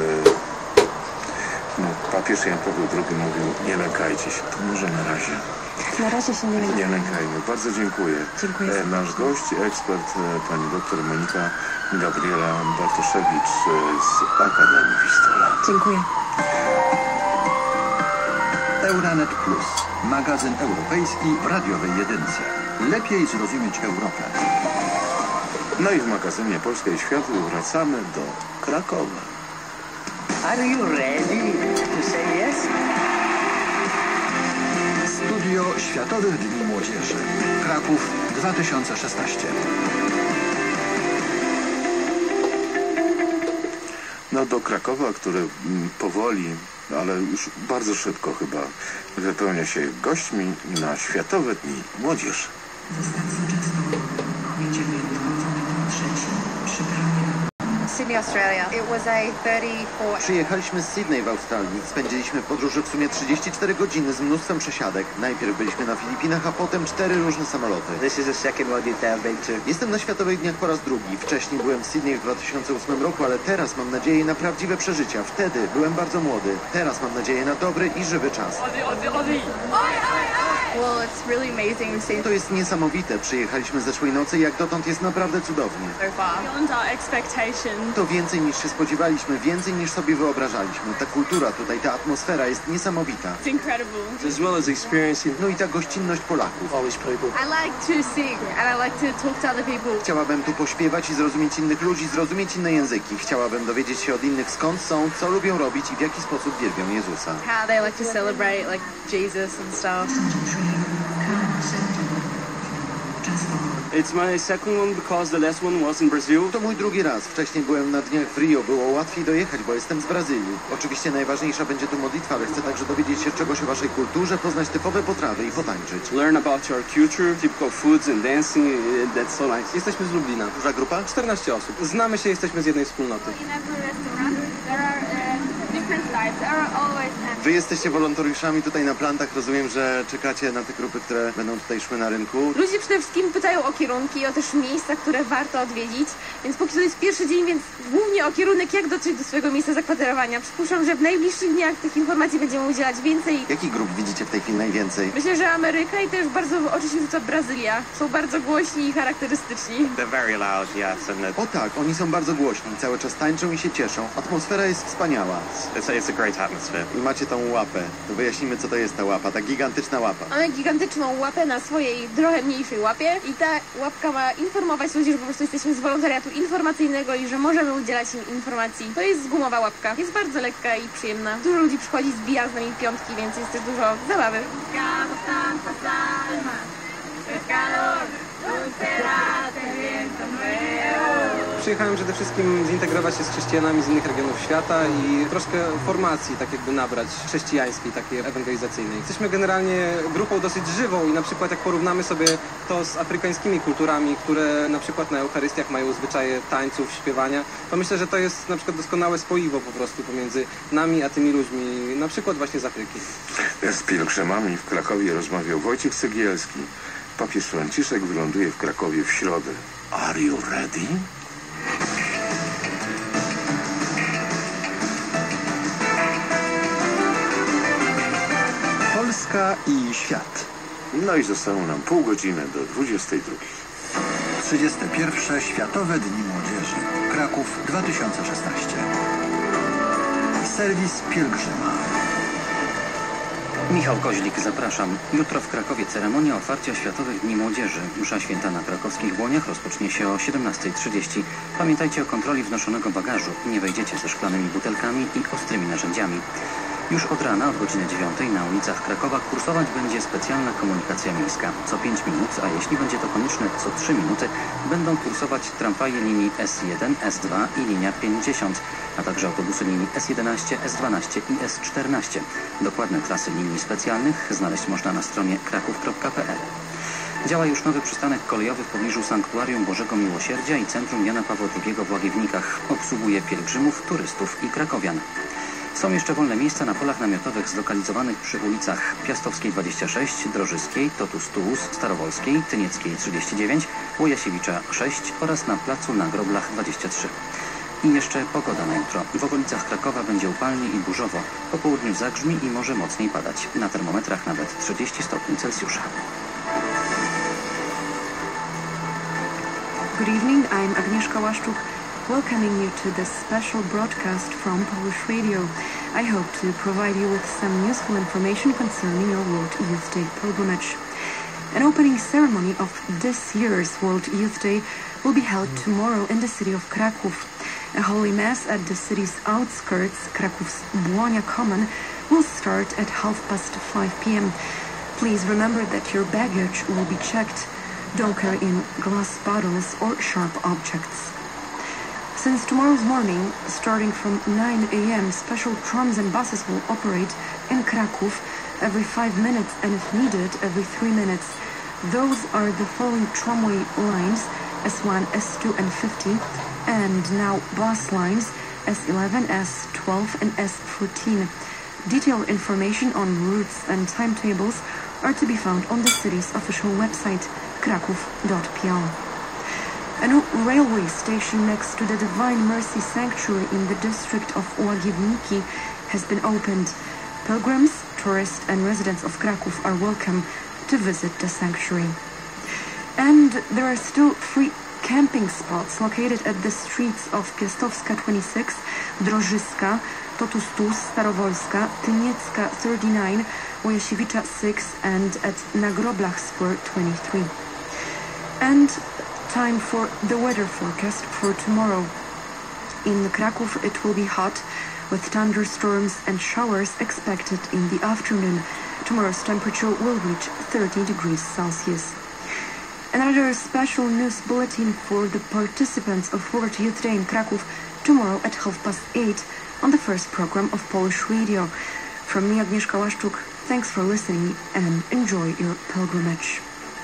Speaker 12: Papież Jan Paweł II mówił, nie lękajcie się, to może na razie.
Speaker 20: Na razie się nie lękajmy.
Speaker 12: Nie lękajmy. Bardzo dziękuję.
Speaker 20: Dziękuję.
Speaker 12: Nasz gość, ekspert, pani doktor Monika Gabriela Bartoszewicz z Akademii Vistula.
Speaker 20: Dziękuję.
Speaker 17: Euranet Plus, magazyn europejski w radiowej jedynce. Lepiej zrozumieć Europę.
Speaker 12: No i w magazynie Polska i Świat wracamy do Krakowa.
Speaker 21: Are you ready to say yes?
Speaker 17: Studio Światowych Dni Młodzieży. Kraków 2016.
Speaker 12: No do Krakowa, który powoli, ale już bardzo szybko chyba wypełnia się gośćmi na Światowe Dni Młodzieży.
Speaker 22: Sydney, Australia. It was a 34...
Speaker 23: Przyjechaliśmy z Sydney w Australii. Spędziliśmy podróże w sumie 34 godziny z mnóstwem przesiadek. Najpierw byliśmy na Filipinach, a potem 4 różne samoloty.
Speaker 21: This is the second one I've been to.
Speaker 23: Jestem na Światowych Dniach po raz drugi. Wcześniej byłem w Sydney w 2008 roku, ale teraz mam nadzieję na prawdziwe przeżycia. Wtedy byłem bardzo młody. Teraz mam nadzieję na dobry i żywy czas.
Speaker 22: Well, it's really amazing. We've seen
Speaker 23: To jest niesamowite. Przyjechaliśmy zeszłej nocy i jak dotąd jest naprawdę cudownie.
Speaker 22: so far. Beyond our expectations.
Speaker 23: To więcej niż się spodziewaliśmy, więcej niż sobie wyobrażaliśmy. Ta kultura tutaj, ta atmosfera jest niesamowita.
Speaker 22: It's incredible.
Speaker 23: As well as experiencing. No i ta gościnność Polaków.
Speaker 22: I like to sing and I like to talk to other people.
Speaker 23: Chciałabym tu pośpiewać i zrozumieć innych ludzi, zrozumieć inne języki. Chciałabym dowiedzieć się od innych, skąd są, co lubią robić i w jaki sposób wielbią Jezusa.
Speaker 22: How they like to celebrate like Jesus and stuff.
Speaker 24: It's my second one because the last one was in Brazil.
Speaker 23: To mój drugi raz. Wcześniej byłem na dniach w Rio. Było łatwiej dojechać, bo jestem z Brazylii. Oczywiście najważniejsza będzie tu modlitwa, ale chcę także dowiedzieć się czegoś o waszej kulturze, poznać typowe potrawy i potańczyć.
Speaker 24: Learn about your culture, typical foods and dancing. That's so nice.
Speaker 25: Jesteśmy z Lublina.
Speaker 23: Duża grupa?
Speaker 25: 14 osób. Znamy się, jesteśmy z jednej wspólnoty.
Speaker 23: Wy jesteście wolontariuszami tutaj na plantach. Rozumiem, że czekacie na te grupy, które będą tutaj szły na rynku.
Speaker 22: Ludzie przede wszystkim pytają o kierunki, o też miejsca, które warto odwiedzić. Więc póki to jest pierwszy dzień, więc głównie o kierunek, jak dotrzeć do swojego miejsca zakwaterowania. Przypuszczam, że w najbliższych dniach tych informacji będziemy udzielać więcej.
Speaker 23: Jakich grup widzicie w tej chwili najwięcej?
Speaker 22: Myślę, że Ameryka i też bardzo w oczy się rzuca Brazylia. Są bardzo głośni i charakterystyczni.
Speaker 23: They're very loud, yes. O tak, oni są bardzo głośni. Cały czas tańczą i się cieszą. Atmosfera jest wspaniała.
Speaker 24: It's a great atmosphere.
Speaker 23: I macie tą łapę. To wyjaśnimy, co to jest ta łapa, ta gigantyczna łapa.
Speaker 22: Mamy gigantyczną łapę na swojej trochę mniejszej łapie i ta łapka ma informować ludzi, że po prostu jesteśmy z wolontariatu informacyjnego i że możemy udzielać im informacji. To jest gumowa łapka. Jest bardzo lekka i przyjemna. Dużo ludzi przychodzi, zbija z nami piątki, więc jest też dużo zabawy.
Speaker 25: Przyjechałem przede wszystkim zintegrować się z chrześcijanami z innych regionów świata i troszkę formacji tak jakby nabrać chrześcijańskiej, takiej ewangelizacyjnej. Jesteśmy generalnie grupą dosyć żywą i na przykład jak porównamy sobie to z afrykańskimi kulturami, które na przykład na Eucharystiach mają zwyczaje tańców, śpiewania, to myślę, że to jest na przykład doskonałe spoiwo po prostu pomiędzy nami a tymi ludźmi, na przykład właśnie z Afryki.
Speaker 12: Z pielgrzymami w Krakowie rozmawiał Wojciech Cegielski. Papież Franciszek wyląduje w Krakowie w środę. Are you ready?
Speaker 17: Polska i świat.
Speaker 12: No i zostało nam pół godziny do 22.
Speaker 17: 31. Światowe Dni Młodzieży. Kraków 2016. Serwis pielgrzyma.
Speaker 26: Michał Koźlik, zapraszam. Jutro w Krakowie ceremonia otwarcia Światowych Dni Młodzieży. Msza święta na krakowskich Błoniach rozpocznie się o 17:30. Pamiętajcie o kontroli wnoszonego bagażu. Nie wejdziecie ze szklanymi butelkami i ostrymi narzędziami. Już od rana, od godziny 9 na ulicach Krakowa kursować będzie specjalna komunikacja miejska. Co 5 minut, a jeśli będzie to konieczne, co 3 minuty, będą kursować tramwaje linii S1, S2 i linia 50, a także autobusy linii S11, S12 i S14. Dokładne trasy linii specjalnych znaleźć można na stronie kraków.pl. Działa już nowy przystanek kolejowy w pobliżu Sanktuarium Bożego Miłosierdzia i Centrum Jana Pawła II w Łagiewnikach. Obsługuje pielgrzymów, turystów i krakowian. Są jeszcze wolne miejsca na polach namiotowych zlokalizowanych przy ulicach Piastowskiej 26, Drożyskiej, Totus-Tułus, Starowolskiej, Tynieckiej 39, Łojasiewicza 6 oraz na placu na Groblach 23. I jeszcze pogoda na jutro. W okolicach Krakowa będzie upalnie i burzowo. Po południu zagrzmi i może mocniej padać. Na termometrach nawet 30 stopni Celsjusza.
Speaker 27: Good evening, I'm Agnieszka Łaszczuk.
Speaker 1: welcoming you to this special broadcast from Polish Radio. I hope to provide you with some useful information concerning your World Youth Day pilgrimage. An opening ceremony of this year's World Youth Day will be held tomorrow in the city of Kraków. A Holy Mass at the city's outskirts, Krakow's Błonia Common, will start at 5:30 p.m. Please remember that your baggage will be checked. Don't carry in glass bottles or sharp objects. Since tomorrow's morning, starting from 9 a.m., special trams and buses will operate in Kraków every 5 minutes and, if needed, every 3 minutes. Those are the following tramway lines: S1, S2, and 50, and now bus lines S11, S12, and S14. Detailed information on routes and timetables are to be found on the city's official website, kraków.pl. A new railway station next to the Divine Mercy Sanctuary in the district of Łagiewnicki has been opened. Pilgrims, tourists, and residents of Kraków are welcome to visit the sanctuary. And there are still free camping spots located at the streets of Piastowska 26, Drożyska, Totustus, Starowolska, Tyniecka 39, Łosiewicza 6, and at Nagroblach Square 23. And time for the weather forecast for tomorrow. In Kraków it will be hot, with thunderstorms and showers expected in the afternoon. Tomorrow's temperature will reach 30 degrees Celsius. Another special news bulletin for the participants of World Youth Day in Kraków tomorrow at 8:30 on the first program of Polish Radio. From me, Agnieszka Łaszczuk, thanks for listening and enjoy your pilgrimage.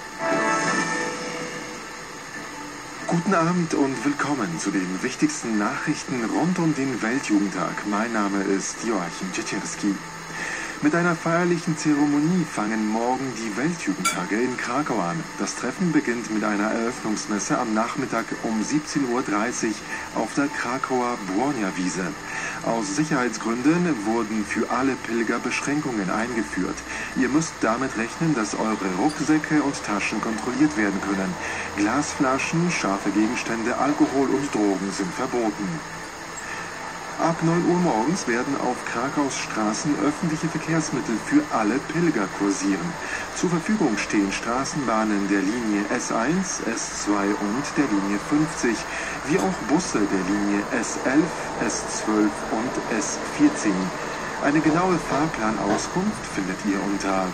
Speaker 2: Guten Abend und willkommen zu den wichtigsten Nachrichten rund um den Weltjugendtag. Mein Name ist Joachim Ciecierski. Mit einer feierlichen Zeremonie fangen morgen die Weltjugendtage in Krakau an. Das Treffen beginnt mit einer Eröffnungsmesse am Nachmittag um 17:30 Uhr auf der Krakauer Błonia-Wiese. Aus Sicherheitsgründen wurden für alle Pilger Beschränkungen eingeführt. Ihr müsst damit rechnen, dass eure Rucksäcke und Taschen kontrolliert werden können. Glasflaschen, scharfe Gegenstände, Alkohol und Drogen sind verboten. Ab 9 Uhr morgens werden auf Krakaus Straßen öffentliche Verkehrsmittel für alle Pilger kursieren. Zur Verfügung stehen Straßenbahnen der Linie S1, S2 und der Linie 50, wie auch Busse der Linie S11, S12 und S14. Eine genaue Fahrplanauskunft findet ihr unter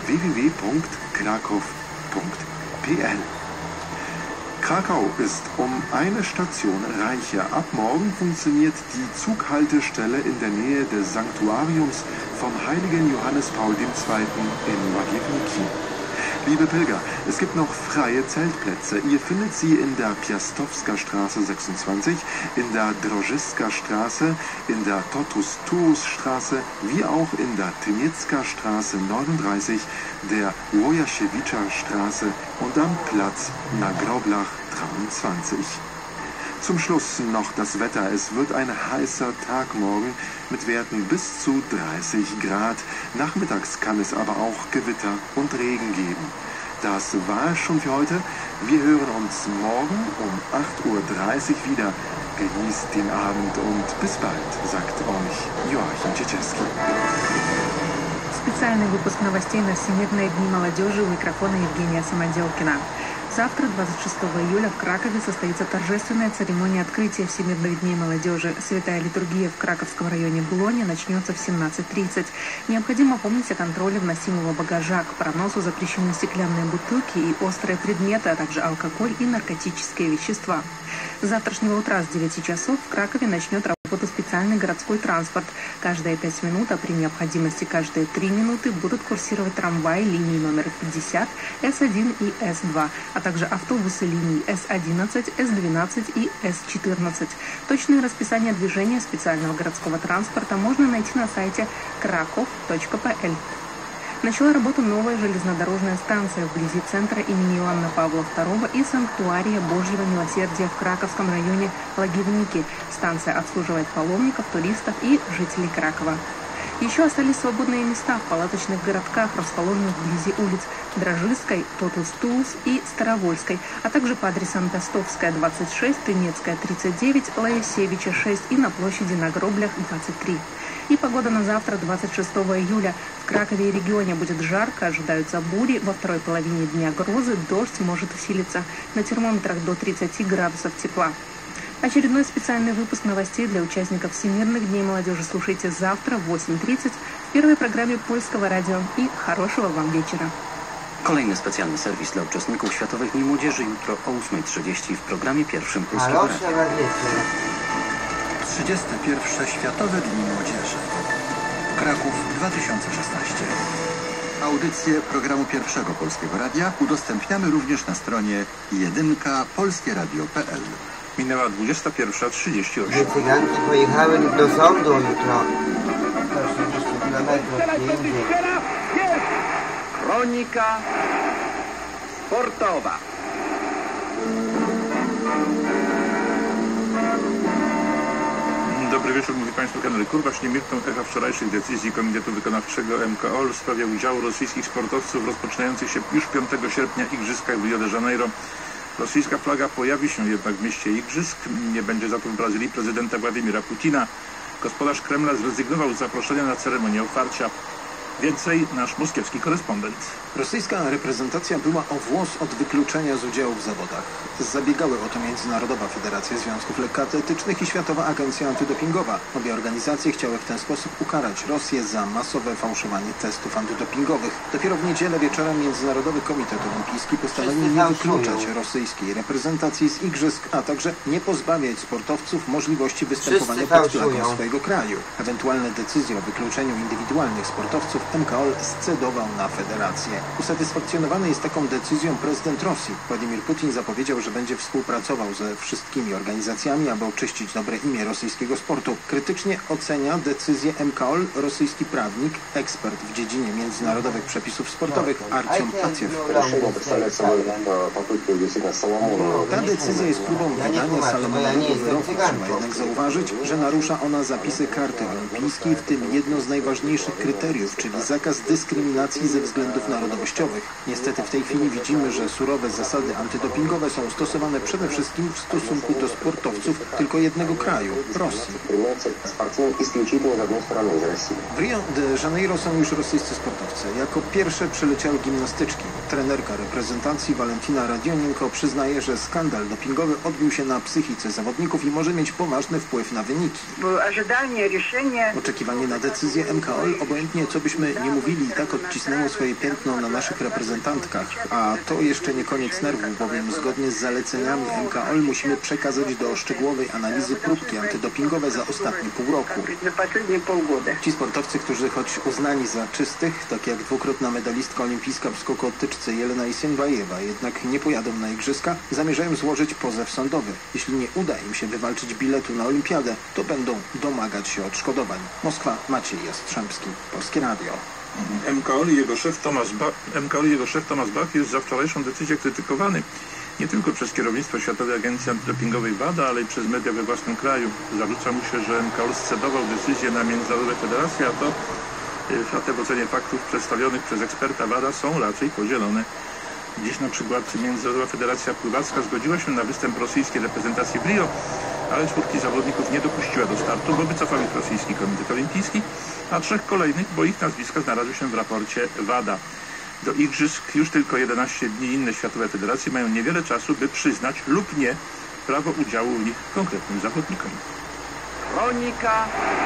Speaker 2: www.krakow.pl. Krakau ist um eine Station reicher. Ab morgen funktioniert die Zughaltestelle in der Nähe des Sanktuariums vom heiligen Johannes Paul II. In Łagiewnicki. Liebe Pilger, es gibt noch freie Zeltplätze. Ihr findet sie in der Piastowska Straße 26, in der Drożyska Straße, in der Totustus Straße, wie auch in der Tyniecka Straße 39, der Łosiewicza Straße und am Platz Nagroblach 23. Zum Schluss noch das Wetter. Es wird ein heißer Tag morgen mit Werten bis zu 30 Grad. Nachmittags kann es aber auch Gewitter und Regen geben. Das war es schon für heute. Wir hören uns morgen um 8:30 Uhr wieder. Genießt den Abend und bis bald, sagt euch Joachim Ciecierski.
Speaker 3: Специальный выпуск новостей на Всемирные дни молодежи. У микрофона Евгения Самоделкина. Завтра, 26 июля, в Кракове состоится торжественная церемония открытия Всемирных дней молодежи. Святая литургия в Краковском районе Блония начнется в 17:30. Необходимо помнить о контроле вносимого багажа. К проносу запрещены стеклянные бутылки и острые предметы, а также алкоголь и наркотические вещества. С завтрашнего утра с 9 часов в Кракове начнет работу специальный городской транспорт. Каждые 5 минут, а при необходимости каждые 3 минуты будут курсировать трамваи линий номер 50, С1 и С2, а также автобусы линий С11, С12 и С14. Точное расписание движения специального городского транспорта можно найти на сайте krakow.pl. Начала работу новая железнодорожная станция вблизи центра имени Иоанна Павла II и санктуария Божьего Милосердия в Краковском районе Łagiewnicki. Станция обслуживает паломников, туристов и жителей Кракова. Еще остались свободные места в палаточных городках, расположенных вблизи улиц Дрожильской, Тотус-Тулс и Старовольской, а также по адресам Пестовская, 26, Тынецкая, 39, Лаесевича, 6 и на площади на Гроблях, 23. И погода на завтра, 26 июля. В Кракове и регионе будет жарко, ожидаются бури, во второй половине дня грозы, дождь может усилиться. На термометрах до 30 градусов тепла. Очередной специальный выпуск новостей для участников Всемирных дней молодежи слушайте завтра в 8:30 в первой программе Польskiego радио. И хорошего вам вечера.
Speaker 26: Kolejny specjalny serwis dla uczestników Światowych Dni Młodzieży jutro o 8:30 w programie pierwszym Polskiego Radia.
Speaker 17: 31. Światowe Dni Młodzieży. Kraków 2016. Audycje programu pierwszego Polskiego Radia udostępniamy również na stronie jedynka.polskieradio.pl.
Speaker 16: Minęła 21:38.
Speaker 4: Cyganki pojechały do sądu jutro. 130 km jeździ.
Speaker 6: Kronika sportowa.
Speaker 16: Dobry wieczór, mówi Państwu Henryk Kurbasz. Niemierną echa wczorajszych decyzji Komitetu Wykonawczego MKOL w sprawie udziału rosyjskich sportowców w rozpoczynających się już 5 sierpnia Igrzyskach w Rio de Janeiro. Rosyjska flaga pojawi się jednak w mieście Igrzysk. Nie będzie za to w Brazylii prezydenta Władimira Putina. Gospodarz Kremla zrezygnował z zaproszenia na ceremonię otwarcia. Więcej nasz moskiewski korespondent.
Speaker 8: Rosyjska reprezentacja była o włos od wykluczenia z udziału w zawodach. Zabiegały o to Międzynarodowa Federacja Związków Lekkoatletycznych i Światowa Agencja Antydopingowa. Obie organizacje chciały w ten sposób ukarać Rosję za masowe fałszowanie testów antydopingowych. Dopiero w niedzielę wieczorem Międzynarodowy Komitet Olimpijski postanowił nie wykluczać rosyjskiej reprezentacji z igrzysk, a także nie pozbawiać sportowców możliwości występowania pod flagą swojego kraju. Ewentualne decyzje o wykluczeniu indywidualnych sportowców MKOL scedował na federację. Usatysfakcjonowany jest taką decyzją prezydent Rosji. Władimir Putin zapowiedział, że będzie współpracował ze wszystkimi organizacjami, aby oczyścić dobre imię rosyjskiego sportu. Krytycznie ocenia decyzję MKOL rosyjski prawnik, ekspert w dziedzinie międzynarodowych przepisów sportowych Artyom Paciew. Ta decyzja jest próbą wydania Salomonowego wyroku. Trzeba jednak zauważyć, że narusza ona zapisy karty olimpijskiej, w tym jedno z najważniejszych kryteriów, czyli zakaz dyskryminacji ze względów narodowościowych. Niestety w tej chwili widzimy, że surowe zasady antydopingowe są stosowane przede wszystkim w stosunku do sportowców tylko jednego kraju, Rosji. W Rio de Janeiro są już rosyjscy sportowcy. Jako pierwsze przyleciały gimnastyczki. Trenerka reprezentacji Valentina Radionienko przyznaje, że skandal dopingowy odbił się na psychice zawodników i może mieć poważny wpływ na wyniki. Oczekiwanie na decyzję MKOL, obojętnie co byśmy nie mówili, i tak odcisnęło swoje piętno na naszych reprezentantkach. A to jeszcze nie koniec nerwów, bowiem zgodnie z zaleceniami MKOL musimy przekazać do szczegółowej analizy próbki antydopingowe za ostatnie pół roku. Ci sportowcy, którzy choć uznani za czystych, tak jak dwukrotna medalistka olimpijska w skoku od tyczce Jelena Isinbajewa, jednak nie pojadą na igrzyska, zamierzają złożyć pozew sądowy. Jeśli nie uda im się wywalczyć biletu na olimpiadę, to będą domagać się odszkodowań. Moskwa, Maciej Jastrzębski, Polskie Radio.
Speaker 16: MKOL i jego szef Tomasz Bach jest za wczorajszą decyzję krytykowany nie tylko przez kierownictwo Światowej Agencji Antydopingowej WADA, ale i przez media we własnym kraju. Zarzuca mu się, że MKOL scedował decyzję na międzynarodowe federacje, a te w ocenie faktów przedstawionych przez eksperta WADA są raczej podzielone. Dziś na przykład Międzynarodowa Federacja Pływacka zgodziła się na występ rosyjskiej reprezentacji w Rio, ale 4 zawodników nie dopuściła do startu, bo wycofał ich rosyjski Komitet Olimpijski, a 3 kolejnych, bo ich nazwiska znalazły się w raporcie WADA. Do igrzysk już tylko 11 dni. Inne światowe federacje mają niewiele czasu, by przyznać lub nie prawo udziału w nich konkretnym zawodnikom.
Speaker 6: Kronika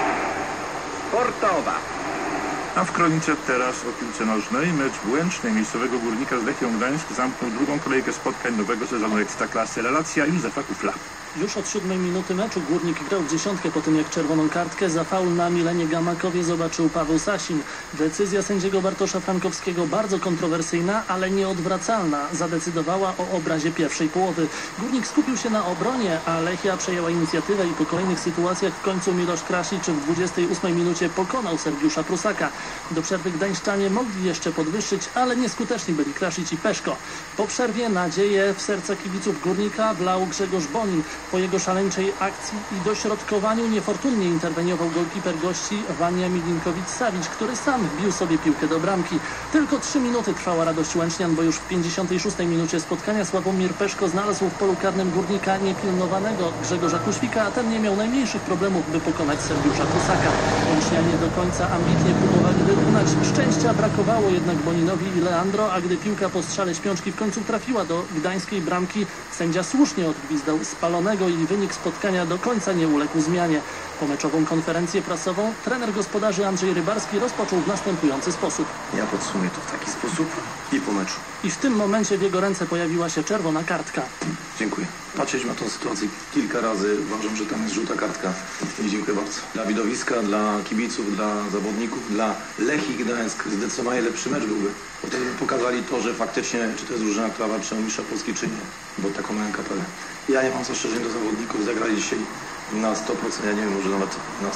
Speaker 6: sportowa.
Speaker 16: A w kronice teraz o piłce nożnej. Mecz w Łęcznej miejscowego Górnika z Lechią Gdańsk zamknął drugą kolejkę spotkań nowego sezonu Ekstraklasy. Relacja Józefa Kufla.
Speaker 9: Już od 7 minuty meczu Górnik grał w dziesiątkę po tym, jak czerwoną kartkę za faul na Milenie Gamakowie zobaczył Paweł Sasin. Decyzja sędziego Bartosza Frankowskiego bardzo kontrowersyjna, ale nieodwracalna. Zadecydowała o obrazie pierwszej połowy. Górnik skupił się na obronie, a Lechia przejęła inicjatywę i po kolejnych sytuacjach w końcu Miloš Krasić w 28 minucie pokonał Sergiusza Prusaka. Do przerwy gdańszczanie mogli jeszcze podwyższyć, ale nieskuteczni byli Krasić i Peszko. Po przerwie nadzieję w serca kibiców Górnika wlał Grzegorz Bonin. Po jego szaleńczej akcji i dośrodkowaniu niefortunnie interweniował golkiper gości Wania Milinkowicz-Sawić, który sam wbił sobie piłkę do bramki. Tylko 3 minuty trwała radość Łęcznian, bo już w 56 minucie spotkania Sławomir Peszko znalazł w polu karnym Górnika niepilnowanego Grzegorza Kuświka, a ten nie miał najmniejszych problemów, by pokonać Sergiusza Kusaka. Łęcznianie do końca ambitnie próbowali wyrównać. Szczęścia brakowało jednak Boninowi i Leandro, a gdy piłka po strzale śpiączki w końcu trafiła do gdańskiej bramki, sędzia słusznie odgwizdał spalonego i wynik spotkania do końca nie uległ zmianie. Pomeczową konferencję prasową trener gospodarzy Andrzej Rybarski rozpoczął w następujący sposób.
Speaker 7: Ja podsumuję to w taki sposób i po meczu.
Speaker 9: I w tym momencie w jego ręce pojawiła się czerwona kartka.
Speaker 7: Dziękuję. Patrzeć na tą sytuację kilka razy. Uważam, że tam jest żółta kartka. I dziękuję bardzo. Dla widowiska, dla kibiców, dla zawodników, dla Lechii Gdańsk zdecydowanie lepszy mecz byłby. Bo wtedy pokazali to, że faktycznie, czy to jest drużyna, która walczy o mistrza Polski, czy nie. Bo taką mają kapelę. Ja nie mam zastrzeżeń do zawodników. Zagrali dzisiaj na 100%, ja nie wiem, może nawet na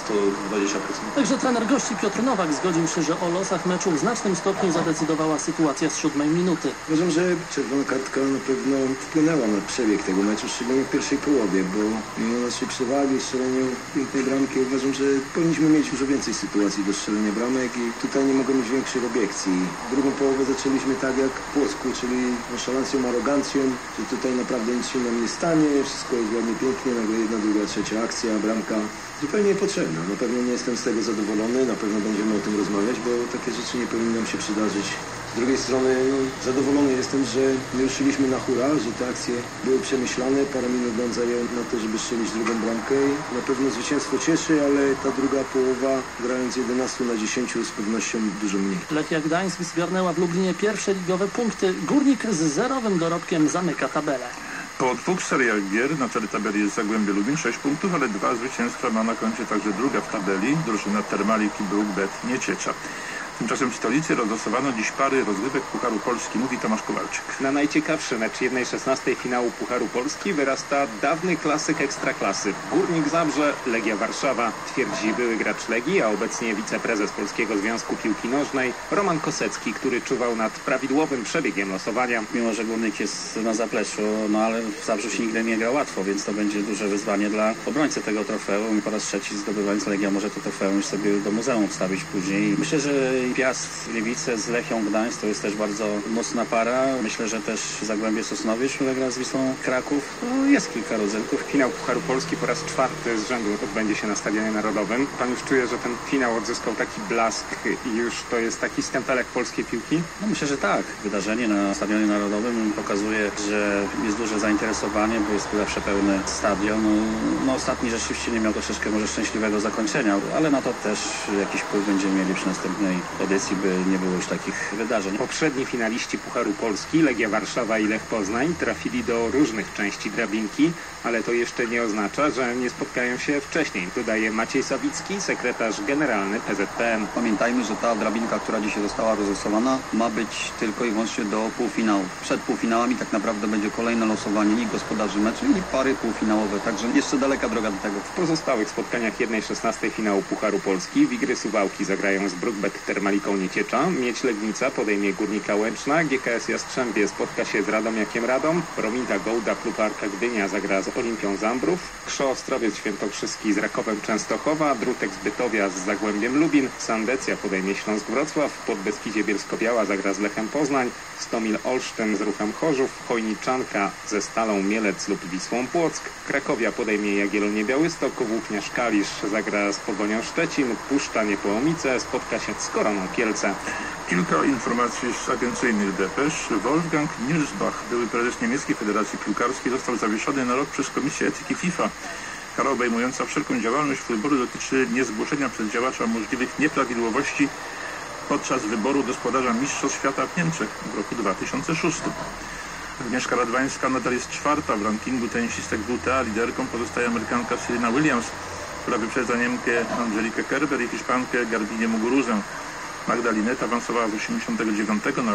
Speaker 7: 120%.
Speaker 9: Także trener gości Piotr Nowak zgodził się, że o losach meczu w znacznym stopniu zadecydowała sytuacja z 7 minuty.
Speaker 10: Uważam, że czerwona kartka na pewno wpłynęła na przebieg tego meczu, szczególnie w pierwszej połowie, bo mimo naszej przewagi, strzelenia pięknej bramki, uważam, że powinniśmy mieć dużo więcej sytuacji do strzelenia bramek i tutaj nie mogę mieć większych obiekcji. Drugą połowę zaczęliśmy tak jak w Płocku, czyli nonszalancją, arogancją, że tutaj naprawdę nic się nam nie stanie, wszystko jest ładnie, pięknie, nagle jedna, druga, trzecia akcja, bramka zupełnie niepotrzebna. Na pewno nie jestem z tego zadowolony, na pewno będziemy o tym rozmawiać, bo takie rzeczy nie powinny nam się przydarzyć. Z drugiej strony zadowolony jestem, że nie ruszyliśmy na hura, że te akcje były przemyślane, parę minut nam zajęło na to, żeby strzelić drugą bramkę i na pewno zwycięstwo cieszy, ale ta druga połowa, grając 11 na 10 z pewnością dużo mniej.
Speaker 9: Lechia Gdańsk zgarnęła w Lublinie pierwsze ligowe punkty. Górnik z 0 dorobkiem zamyka tabelę.
Speaker 11: Po 2 seriach gier na czele tabeli jest Zagłębie Lubin 6 punktów, ale 2 zwycięstwa ma na koncie także druga w tabeli, drużyna Termalik i Bruk-Bet Nieciecza. Tymczasem w stolicy rozlosowano dziś pary rozgrywek Pucharu Polski, mówi Tomasz Kowalczyk.
Speaker 13: Na najciekawszy mecz 1/16 finału Pucharu Polski wyrasta dawny klasyk Ekstraklasy. Górnik Zabrze, Legia Warszawa, twierdzi były gracz Legii, a obecnie wiceprezes Polskiego Związku Piłki Nożnej Roman Kosecki, który czuwał nad prawidłowym przebiegiem losowania.
Speaker 26: Mimo że Górnik jest na zapleczu, ale w Zabrzu się nigdy nie gra łatwo, więc to będzie duże wyzwanie dla obrońcy tego trofeum i po raz trzeci zdobywając Legia może to trofeum już sobie do muzeum wstawić później. Myślę, że Piast Gliwice z Lechią Gdańsk to jest też bardzo mocna para. Myślę, że też Zagłębie Sosnowiec, która gra z Wisłą Kraków. Jest kilka rodzynków.
Speaker 13: Finał Pucharu Polski po raz 4 z rzędu odbędzie się na Stadionie Narodowym. Pan już czuje, że ten finał odzyskał taki blask i już to jest taki stempelek polskiej piłki?
Speaker 26: Myślę, że tak. Wydarzenie na Stadionie Narodowym pokazuje, że jest duże zainteresowanie, bo jest zawsze pełny stadion. Ostatni rzeczywiście nie miał troszeczkę może szczęśliwego zakończenia, ale na to też jakiś wpływ będziemy mieli przy następnej edycji, by nie było już takich wydarzeń.
Speaker 13: Poprzedni finaliści Pucharu Polski, Legia Warszawa i Lech Poznań, trafili do różnych części drabinki, ale to jeszcze nie oznacza, że nie spotkają się wcześniej, dodaje Maciej Sawicki, sekretarz generalny PZPN.
Speaker 26: Pamiętajmy, że ta drabinka, która dzisiaj została rozlosowana, ma być tylko i wyłącznie do półfinału. Przed półfinałami tak naprawdę będzie kolejne losowanie i gospodarzy meczu i pary półfinałowe, także jeszcze daleka droga do tego.
Speaker 13: W pozostałych spotkaniach 1/16 finału Pucharu Polski Wigry Suwałki zagrają z Bruk-Bet Termaliką Nieciecza, Miedź Legnica podejmie Górnika Łęczna, GKS Jastrzębie spotka się z Radomiakiem Radom, Rominta Gołda klub Arka Gdynia zagra z Olimpią Zambrów, Krzoo Ostrowiec Świętokrzyski z Rakowem Częstochowa, Drutek z Bytowia z Zagłębiem Lubin, Sandecja podejmie Śląsk Wrocław, Podbeskidzie Bielsko-Biała zagra z Lechem Poznań, Stomil Olsztyn z Ruchem Chorzów, Chojniczanka ze Stalą Mielec lub Wisłą Płock, Krakowia podejmie Jagiellonię Białystok, Włókniarz Kalisz zagra z Pogonią Szczecin, Puszcza Niepołomice spotka się z Koroną Kielce.
Speaker 11: Kilka informacji z agencyjnych depesz. Wolfgang Niersbach, były prezes niemieckiej Federacji Piłkarskiej, został zawieszony na rok przez Komisję Etyki FIFA. Kara obejmująca wszelką działalność wyboru dotyczy niezgłoszenia przez działacza możliwych nieprawidłowości podczas wyboru gospodarza Mistrzostw Świata w Niemczech w roku 2006. Agnieszka Radwańska nadal jest 4. w rankingu tenisistek WTA. Liderką pozostaje Amerykanka Serena Williams, która wyprzedza Niemkę Angelikę Kerber i Hiszpankę Garbinię Muguruzę. Magda Linette awansowała z 89 na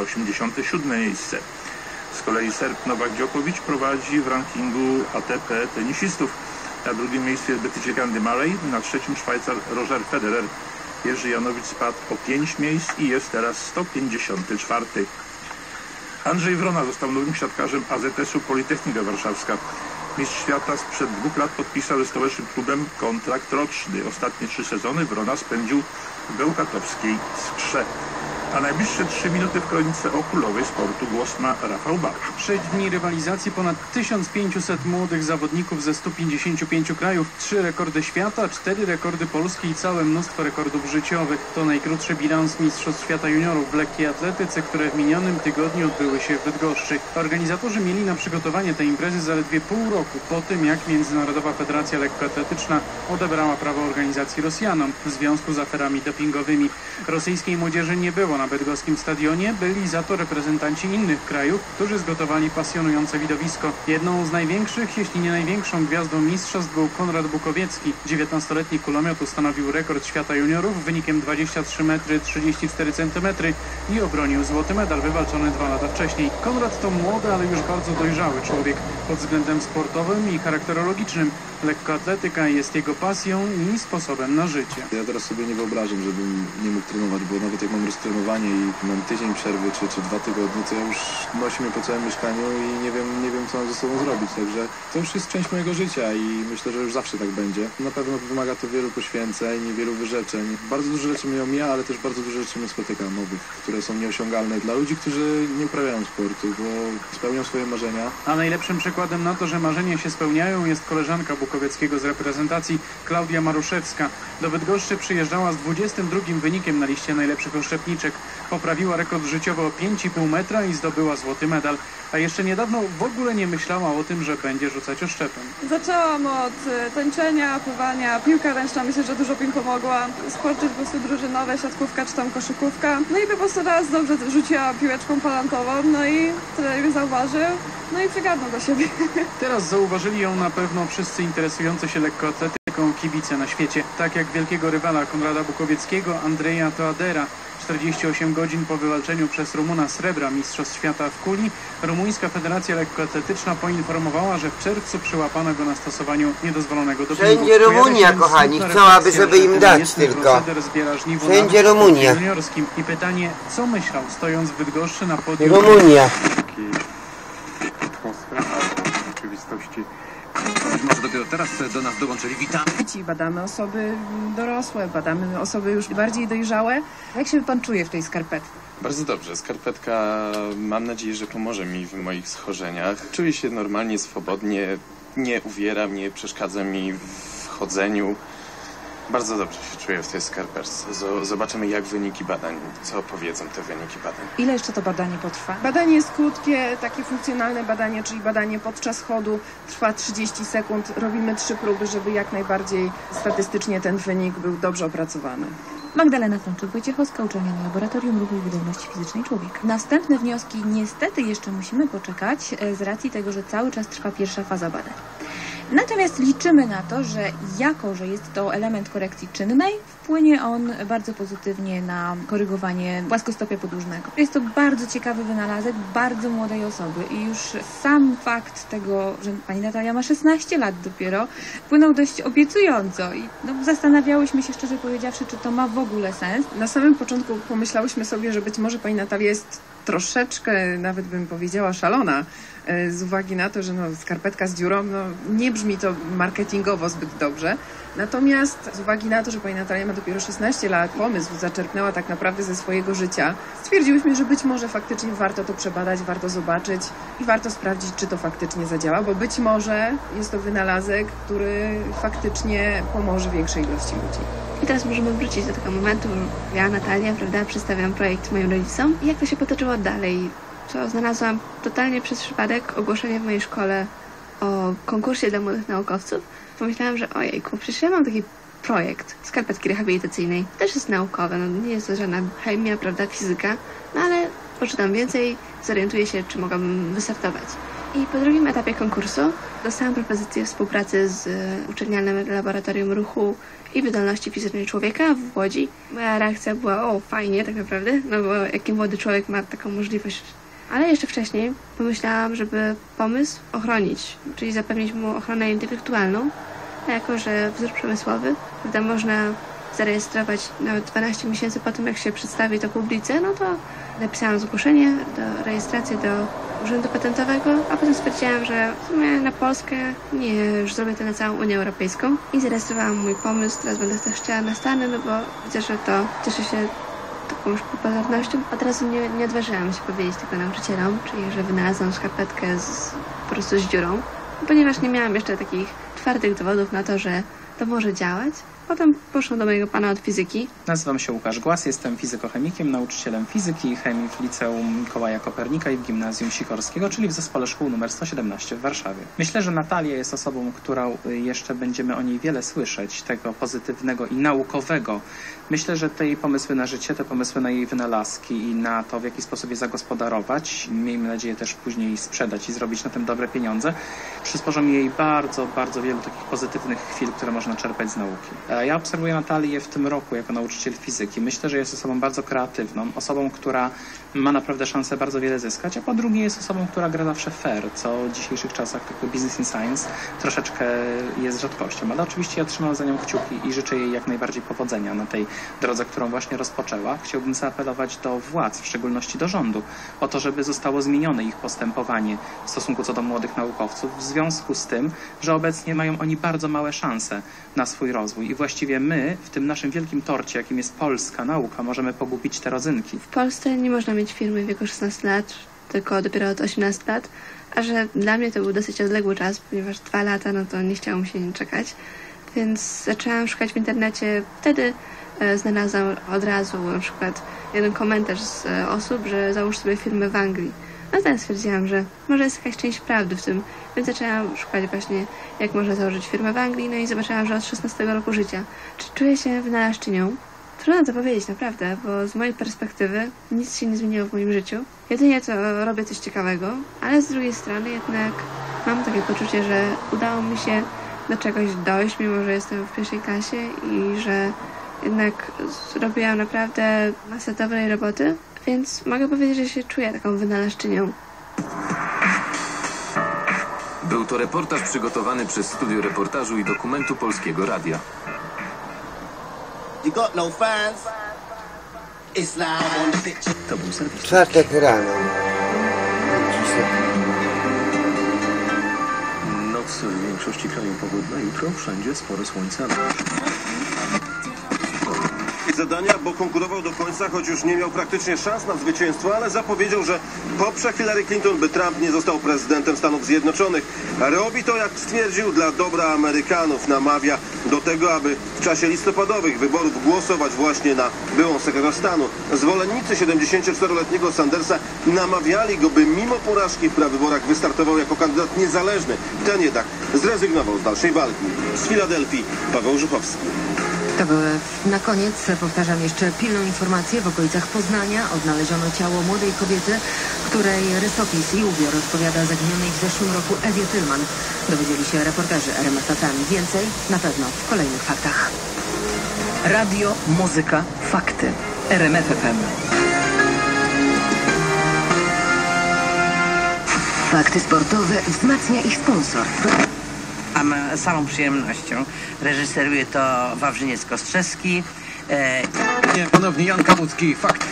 Speaker 11: 87 miejsce. Z kolei Serb Nowak Djokovic prowadzi w rankingu ATP tenisistów. Na drugim miejscu jest Brytyjczyk Andy Murray, na trzecim Szwajcar Roger Federer. Jerzy Janowicz spadł o 5 miejsc i jest teraz 154. Andrzej Wrona został nowym siatkarzem AZS-u Politechnika Warszawska. Mistrz świata sprzed 2 lat podpisał ze stołecznym klubem kontrakt roczny. Ostatnie 3 sezony Wrona spędził w bełchatowskiej Skrze. A najbliższe 3 minuty w kronice o królowej sportu głos ma Rafał Bach.
Speaker 5: 6 dni rywalizacji, ponad 1500 młodych zawodników ze 155 krajów, 3 rekordy świata, 4 rekordy Polski i całe mnóstwo rekordów życiowych. To najkrótszy bilans Mistrzostw Świata Juniorów w lekkiej atletyce, które w minionym tygodniu odbyły się w Bydgoszczy. Organizatorzy mieli na przygotowanie tej imprezy zaledwie pół roku po tym, jak Międzynarodowa Federacja Lekkoatletyczna odebrała prawo organizacji Rosjanom w związku z aferami dopingowymi. Rosyjskiej młodzieży nie było na bydgoskim stadionie, byli za to reprezentanci innych krajów, którzy zgotowali pasjonujące widowisko. Jedną z największych, jeśli nie największą gwiazdą mistrzostw był Konrad Bukowiecki. 19-letni kulomiot ustanowił rekord świata juniorów wynikiem 23 metry 34 cm i obronił złoty medal wywalczony 2 lata wcześniej. Konrad to młody, ale już bardzo dojrzały człowiek pod względem sportowym i charakterologicznym. Lekkoatletyka jest jego pasją i sposobem na życie.
Speaker 10: Ja teraz sobie nie wyobrażam, żebym nie mógł trenować, bo nawet jak mam roztrenowanie i mam tydzień przerwy czy 2 tygodnie, to ja już nosi mnie po całym mieszkaniu i nie wiem co mam ze sobą zrobić. Także to już jest część mojego życia i myślę, że już zawsze tak będzie. Na pewno wymaga to wielu poświęceń i wielu wyrzeczeń. Bardzo dużo rzeczy mnie omija, ale też bardzo dużo rzeczy mnie spotykam nowych, które są nieosiągalne dla ludzi, którzy nie uprawiają sportu, bo spełnią swoje marzenia.
Speaker 5: A najlepszym przykładem na to, że marzenia się spełniają, jest koleżanka Bukowieckiego z reprezentacji, Klaudia Maruszewska. Do Bydgoszczy przyjeżdżała z 22 wynikiem na liście najlepszych oszczepniczek. Poprawiła rekord życiowy o 5,5 metra i zdobyła złoty medal. A jeszcze niedawno w ogóle nie myślała o tym, że będzie rzucać oszczepem.
Speaker 14: Zaczęłam od tańczenia, pływania, piłka ręczna, myślę, że dużo mi pomogła. Sporty po prostu drużynowe, siatkówka czy tam koszykówka. No i po prostu raz dobrze rzuciła piłeczką palantową, no i trener zauważył, no i przygarnął do siebie.
Speaker 5: Teraz zauważyli ją na pewno wszyscy interesujący się lekkoatletyką kibice na świecie. Tak jak wielkiego rywala Konrada Bukowieckiego, Andrzeja Toadera. 48 godzin po wywalczeniu przez Rumuna srebra Mistrzostw Świata w kuli, rumuńska Federacja Lekkoatletyczna poinformowała, że w czerwcu przyłapano go na stosowaniu niedozwolonego dopingu.
Speaker 4: Wszędzie Rumunia, kochani, chcą, żeby im dać tylko. Wszędzie Rumunia.
Speaker 5: Juniorskim. I pytanie, co myślał, stojąc w Bydgoszczy na podium?
Speaker 4: Rumunia.
Speaker 15: Rzeczywistości. Być może dopiero teraz do nas dołączyli. Witamy.
Speaker 3: Badamy osoby dorosłe, badamy osoby już bardziej dojrzałe. Jak się pan czuje w tej skarpetce?
Speaker 18: Bardzo dobrze. Skarpetka, mam nadzieję, że pomoże mi w moich schorzeniach. Czuję się normalnie, swobodnie, nie uwiera mnie, przeszkadza mi w chodzeniu. Bardzo dobrze się czuję w tej skarpetce. Zobaczymy, jak wyniki badań, co powiedzą te wyniki badań.
Speaker 3: Ile jeszcze to badanie potrwa?
Speaker 14: Badanie jest krótkie, takie funkcjonalne badanie, czyli badanie podczas chodu trwa 30 sekund. Robimy 3 próby, żeby jak najbardziej statystycznie ten wynik był dobrze opracowany.
Speaker 1: Magdalena Frączyk-Wojciechowska, uczelnia Laboratorium Ruchu i Wydolności Fizycznej Człowieka. Następne wnioski niestety jeszcze musimy poczekać z racji tego, że cały czas trwa pierwsza faza badań. Natomiast liczymy na to, że jako, że jest to element korekcji czynnej, wpłynie on bardzo pozytywnie na korygowanie płaskostopia podłużnego. Jest to bardzo ciekawy wynalazek bardzo młodej osoby i już sam fakt tego, że pani Natalia ma 16 lat dopiero, wpłynął dość obiecująco i zastanawiałyśmy się, szczerze powiedziawszy, czy to ma w ogóle sens.
Speaker 14: Na samym początku pomyślałyśmy sobie, że być może pani Natalia jest troszeczkę, nawet bym powiedziała, szalona, z uwagi na to, że skarpetka z dziurą, nie brzmi to marketingowo zbyt dobrze. Natomiast z uwagi na to, że pani Natalia ma dopiero 16 lat, pomysł zaczerpnęła tak naprawdę ze swojego życia, stwierdziłyśmy, że być może faktycznie warto to przebadać, warto zobaczyć i warto sprawdzić, czy to faktycznie zadziała, bo być może jest to wynalazek, który faktycznie pomoże większej ilości ludzi.
Speaker 19: I teraz możemy wrócić do tego momentu, że ja, Natalia, prawda, przedstawiam projekt moim rodzicom i jak to się potoczyło dalej. Co znalazłam totalnie przez przypadek ogłoszenie w mojej szkole o konkursie dla młodych naukowców. Pomyślałam, że ojejku, przecież ja mam taki projekt skarpetki rehabilitacyjnej. Też jest naukowe, nie jest to żadna chemia, prawda, fizyka, ale poczytam więcej, zorientuję się, czy mogłabym wystartować. I po drugim etapie konkursu dostałam propozycję współpracy z uczelnianym Laboratorium Ruchu i Wydolności Fizycznej Człowieka w Łodzi. Moja reakcja była, fajnie tak naprawdę, bo jaki młody człowiek ma taką możliwość. Ale jeszcze wcześniej pomyślałam, żeby pomysł ochronić, czyli zapewnić mu ochronę intelektualną, jako że wzór przemysłowy, prawda, można zarejestrować nawet 12 miesięcy po tym, jak się przedstawi to publice, no to napisałam zgłoszenie do rejestracji do Urzędu Patentowego, a potem stwierdziłam, że w sumie na Polskę nie, już zrobię to na całą Unię Europejską i zarejestrowałam mój pomysł. Teraz będę też chciała na Stany, no bo widzę, że to cieszy się taką już popularnością. Od razu nie odważyłam się powiedzieć tego nauczycielom, czyli że wynalazłam skarpetkę po prostu z dziurą, ponieważ nie miałam jeszcze takich twardych dowodów na to, że to może działać. Potem poszłam do mojego pana od fizyki.
Speaker 20: Nazywam się Łukasz Głaz, jestem fizykochemikiem, nauczycielem fizyki i chemii w Liceum Mikołaja Kopernika i w Gimnazjum Sikorskiego, czyli w Zespole Szkół nr 117 w Warszawie. Myślę, że Natalia jest osobą, którą jeszcze będziemy o niej wiele słyszeć, tego pozytywnego i naukowego. Myślę, że te jej pomysły na życie, te pomysły na jej wynalazki i na to, w jaki sposób je zagospodarować, miejmy nadzieję też później sprzedać i zrobić na tym dobre pieniądze, przysporzą jej bardzo, bardzo wielu takich pozytywnych chwil, które można czerpać z nauki. Ja obserwuję Natalię w tym roku jako nauczyciel fizyki. Myślę, że jest osobą bardzo kreatywną, osobą, która ma naprawdę szansę bardzo wiele zyskać, a po drugie jest osobą, która gra zawsze fair, co w dzisiejszych czasach tak business in science troszeczkę jest rzadkością. Ale oczywiście ja trzymam za nią kciuki i życzę jej jak najbardziej powodzenia na tej drodze, którą właśnie rozpoczęła. Chciałbym zaapelować do władz, w szczególności do rządu, o to, żeby zostało zmienione ich postępowanie w stosunku co do młodych naukowców w związku z tym, że obecnie mają oni bardzo małe szanse na swój rozwój i właściwie my w tym naszym wielkim torcie, jakim jest polska nauka, możemy pogubić te rodzynki.
Speaker 19: W Polsce nie można mieć firmy w wieku 16 lat, tylko dopiero od 18 lat, a że dla mnie to był dosyć odległy czas, ponieważ 2 lata, no to nie chciało mi się czekać, więc zaczęłam szukać w internecie. Wtedy znalazłam od razu na przykład jeden komentarz z osób, że załóż sobie firmę w Anglii. A teraz stwierdziłam, że może jest jakaś część prawdy w tym, więc zaczęłam szukać właśnie, jak można założyć firmę w Anglii, no i zobaczyłam, że od 16 roku życia. Czy czuję się wynalazczynią? Trudno to powiedzieć, naprawdę, bo z mojej perspektywy nic się nie zmieniło w moim życiu. Jedynie to robię coś ciekawego, ale z drugiej strony jednak mam takie poczucie, że udało mi się do czegoś dojść, mimo że jestem w pierwszej klasie i że jednak zrobiłam naprawdę masę dobrej roboty, więc mogę powiedzieć, że się czuję taką wynalazczynią.
Speaker 21: Był to reportaż przygotowany przez Studio Reportażu i Dokumentu Polskiego Radia.
Speaker 26: To był serwis.
Speaker 4: Czwartek rano.
Speaker 7: Noc w większości kraju pogodna, jutro wszędzie sporo słońca.
Speaker 22: Zadania, bo konkurował do końca, choć już nie miał praktycznie szans na zwycięstwo, ale zapowiedział, że poprze Hillary Clinton, by Trump nie został prezydentem Stanów Zjednoczonych. Robi to, jak stwierdził, dla dobra Amerykanów. Namawia do tego, aby w czasie listopadowych wyborów głosować właśnie na byłą sekretarz stanu. Zwolennicy 74-letniego Sandersa namawiali go, by mimo porażki w prawyborach wystartował jako kandydat niezależny. Ten jednak zrezygnował z dalszej walki. Z Filadelfii Paweł Żuchowski.
Speaker 23: To były na koniec, powtarzam jeszcze, pilną informację. W okolicach Poznania odnaleziono ciało młodej kobiety, której rysopis i ubiór odpowiada zaginionej w zeszłym roku Ewie Tylman. Dowiedzieli się reporterzy RMF FM. Więcej na pewno w kolejnych faktach.
Speaker 24: Radio, muzyka, fakty. RMF FM.
Speaker 23: Fakty sportowe wzmacnia ich sponsor.
Speaker 25: Mam samą przyjemnością. Reżyseruje to Wawrzyniec-Kostrzewski.
Speaker 15: Ponownie Jan Kałucki, fakt.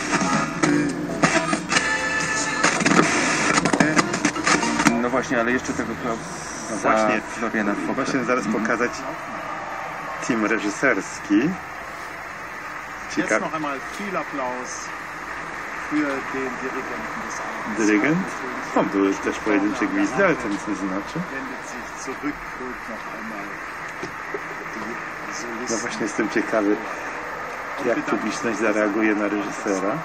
Speaker 16: No właśnie, ale jeszcze tego
Speaker 27: no właśnie zaraz pokazać team reżyserski. Ciekawe. Dyrygent? No, były też pojedyncze gwizdy, ale ten coś znaczy. No właśnie jestem ciekawy, jak publiczność zareaguje na reżysera.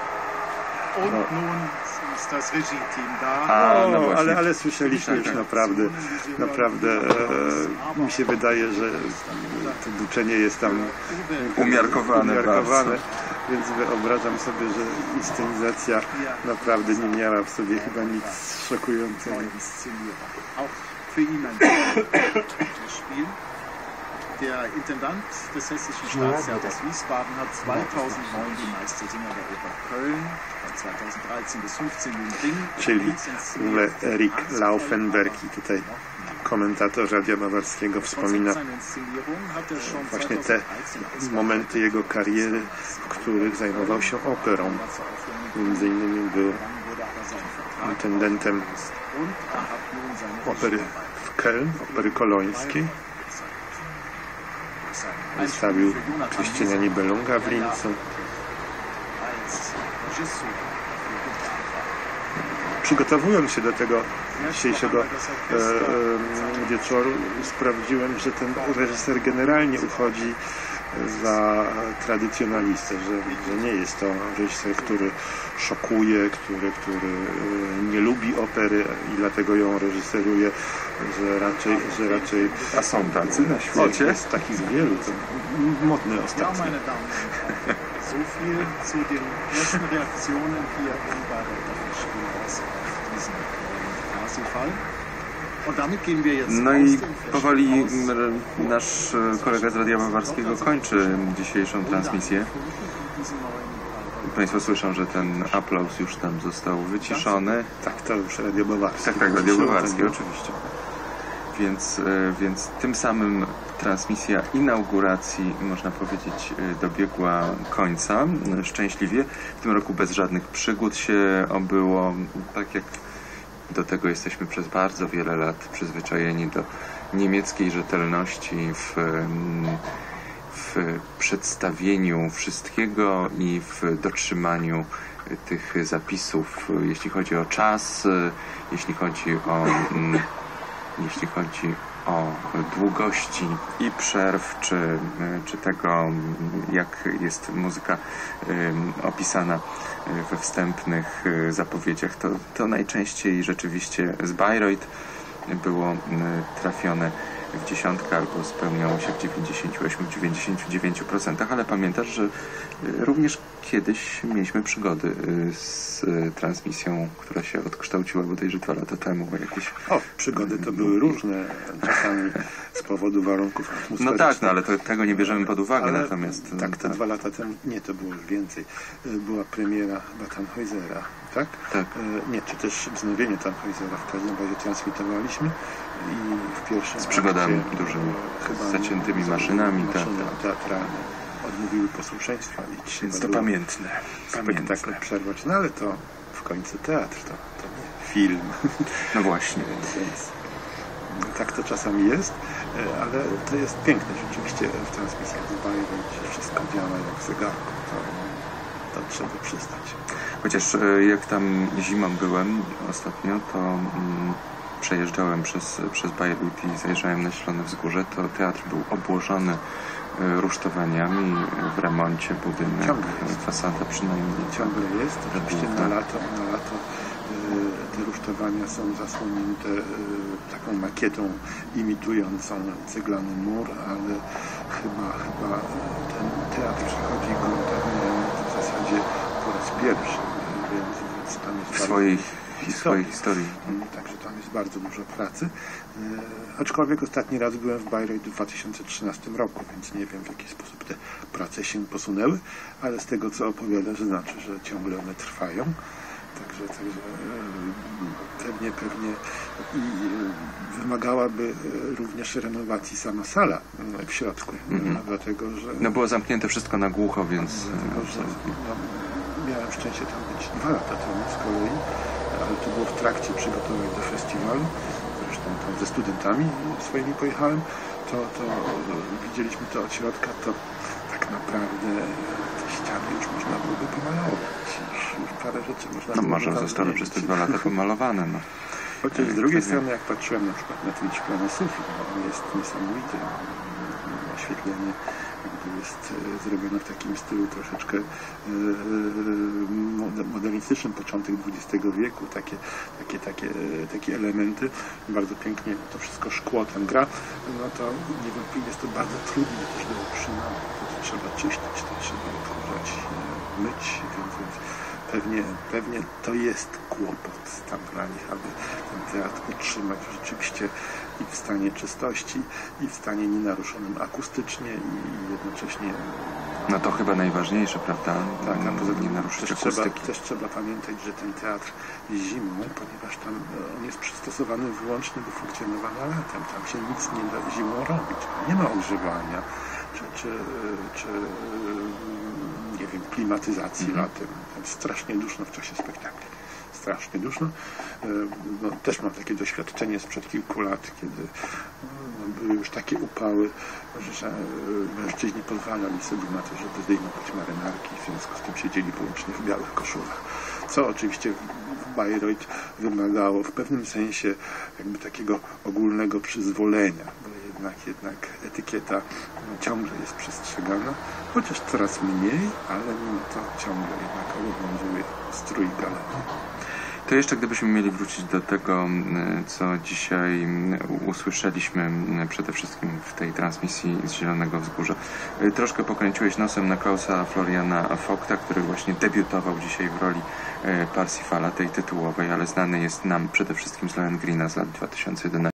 Speaker 27: No. Ale słyszeliśmy już naprawdę mi się wydaje, że to buczenie jest tam
Speaker 12: umiarkowane.
Speaker 27: Więc wyobrażam sobie, że inscenizacja naprawdę nie miała w sobie chyba nic szokującego.
Speaker 28: Der Intendant des Hessischen Staatstheaters Wiesbaden hat 2009 die Meistersinger der Oper Köln, 2013 bis 15 den Ring.
Speaker 27: Czyli Rick Laufenberg i tutaj komentator Radia Bawarskiego wspomina właśnie te momenty jego kariery, w których zajmował się operą. Między innymi był intendentem opery w Köln, opery kolońskiej. Wystawił Krystyna Nibelunga w Lincu. Przygotowując się do tego dzisiejszego wieczoru, sprawdziłem, że ten reżyser generalnie uchodzi za tradycjonalistę, że nie jest to reżyser, który szokuje, który nie lubi opery i dlatego ją reżyseruje, że raczej
Speaker 12: a są tacy na świecie?
Speaker 27: Jest takich wielu, to modne ostatnio.
Speaker 28: So viel zu den ersten Reaktionen hier im Bayreuther Spielhaus auf diesen Casio-Fall.
Speaker 16: No i powoli nasz kolega z Radia Bawarskiego kończy dzisiejszą transmisję. Państwo słyszą, że ten aplauz już tam został wyciszony.
Speaker 27: Tak, to już Radio Bawarskie.
Speaker 16: Tak, Radio Bawarskie, oczywiście. Więc tym samym transmisja inauguracji, można powiedzieć, dobiegła końca szczęśliwie. W tym roku bez żadnych przygód się obyło, tak jak do tego jesteśmy przez bardzo wiele lat przyzwyczajeni, do niemieckiej rzetelności w przedstawieniu wszystkiego i w dotrzymaniu tych zapisów, jeśli chodzi o czas, jeśli chodzi o długości i przerw, czy tego, jak jest muzyka opisana we wstępnych zapowiedziach, to najczęściej rzeczywiście z Bayreuth było trafione w dziesiątkę albo spełniało się w 98-99%, ale pamiętasz, że również kiedyś mieliśmy przygody z transmisją, która się odkształciła bodajże 2 lata temu.
Speaker 27: Przygody to były różne, czasami z powodu warunków atmosferycznych.
Speaker 16: No tak, ale tego nie bierzemy pod uwagę, ale natomiast...
Speaker 27: Tak, te 2 lata temu, nie, to było już więcej. Była premiera Tannhäusera, tak?
Speaker 16: Tak.
Speaker 27: Nie, czy też wznowienie Tannhäusera, w każdym razie transmitowaliśmy i w pierwszym
Speaker 16: z przygodami dużymi, z zaciętymi maszynami.
Speaker 27: Teatralne odmówiły posłuszeństwa i
Speaker 16: więc to pamiętne.
Speaker 27: Spektakl przerwać, no ale to w końcu teatr, to nie film.
Speaker 16: No właśnie.
Speaker 27: Więc tak to czasami jest, ale to jest piękne rzeczywiście w transmisjach z Bayreuth, że wszystko działa jak w zegarku, to trzeba przyznać.
Speaker 16: Chociaż jak tam zimą byłem ostatnio, to przejeżdżałem przez Bayreuth i zajrzałem na Zielone Wzgórze, to teatr był obłożony rusztowaniami, w remoncie budynek, fasada przynajmniej.
Speaker 27: Ciągle jest, oczywiście na lato te rusztowania są zasłonięte taką makietą imitującą ceglany mur, ale chyba ten teatr przechodzi gruntownie w zasadzie po raz pierwszy, więc tam jest
Speaker 16: w swojej historii.
Speaker 27: Także tam jest bardzo dużo pracy. Aczkolwiek ostatni raz byłem w Bayreuth w 2013 roku, więc nie wiem, w jaki sposób te prace się posunęły, ale z tego, co opowiada, że znaczy, że ciągle one trwają. Także pewnie i wymagałaby również renowacji sama sala w środku, dlatego, że...
Speaker 16: No było zamknięte wszystko na głucho, więc...
Speaker 27: Miałem szczęście tam być 2 lata temu z kolei, ale to było w trakcie przygotowań do festiwalu, zresztą tam ze studentami swoimi pojechałem, to widzieliśmy to od środka, to tak naprawdę te ściany już można byłoby pomalować, już parę rzeczy można
Speaker 16: byłoby może zostały przez te 2 lata pomalowane, no.
Speaker 27: Chociaż z drugiej strony, jak patrzyłem na przykład na ten szklany sufit, on jest niesamowity, oświetlenie jest zrobione w takim stylu troszeczkę modernistycznym, początek XX wieku, takie elementy, bardzo pięknie to wszystko szkło tam gra, no to niewątpliwie jest to bardzo trudne też do utrzymania, to trzeba czyścić, to trzeba odkurzać, myć, więc Pewnie to jest kłopot tam dla nich, aby ten teatr utrzymać rzeczywiście i w stanie czystości, i w stanie nienaruszonym akustycznie i jednocześnie...
Speaker 2: No to chyba najważniejsze, prawda?
Speaker 27: Tak, a poza tym
Speaker 2: nie naruszyć akustyki.
Speaker 27: Też trzeba pamiętać, że ten teatr zimą, ponieważ tam on jest przystosowany wyłącznie do funkcjonowania latem. Tam się nic nie da zimą robić. Nie ma ogrzewania, czy nie wiem, klimatyzacji latem. Tam strasznie duszno w czasie spektakli. Strasznie duszno. No, też mam takie doświadczenie sprzed kilku lat, kiedy były już takie upały, że mężczyźni pozwalali sobie na to, żeby zdejmować marynarki, w związku z tym siedzieli wyłącznie w białych koszulach. Co oczywiście w Bayreuth wymagało w pewnym sensie jakby takiego ogólnego przyzwolenia, bo jednak etykieta ciągle jest przestrzegana, chociaż coraz mniej, ale mimo to ciągle jednak obowiązuje strój galowy.
Speaker 2: To jeszcze gdybyśmy mieli wrócić do tego, co dzisiaj usłyszeliśmy przede wszystkim w tej transmisji z Zielonego Wzgórza. Troszkę pokręciłeś nosem na Klausa Floriana Vogta, który właśnie debiutował dzisiaj w roli Parsifala, tej tytułowej, ale znany jest nam przede wszystkim z Lohengrina z lat 2011.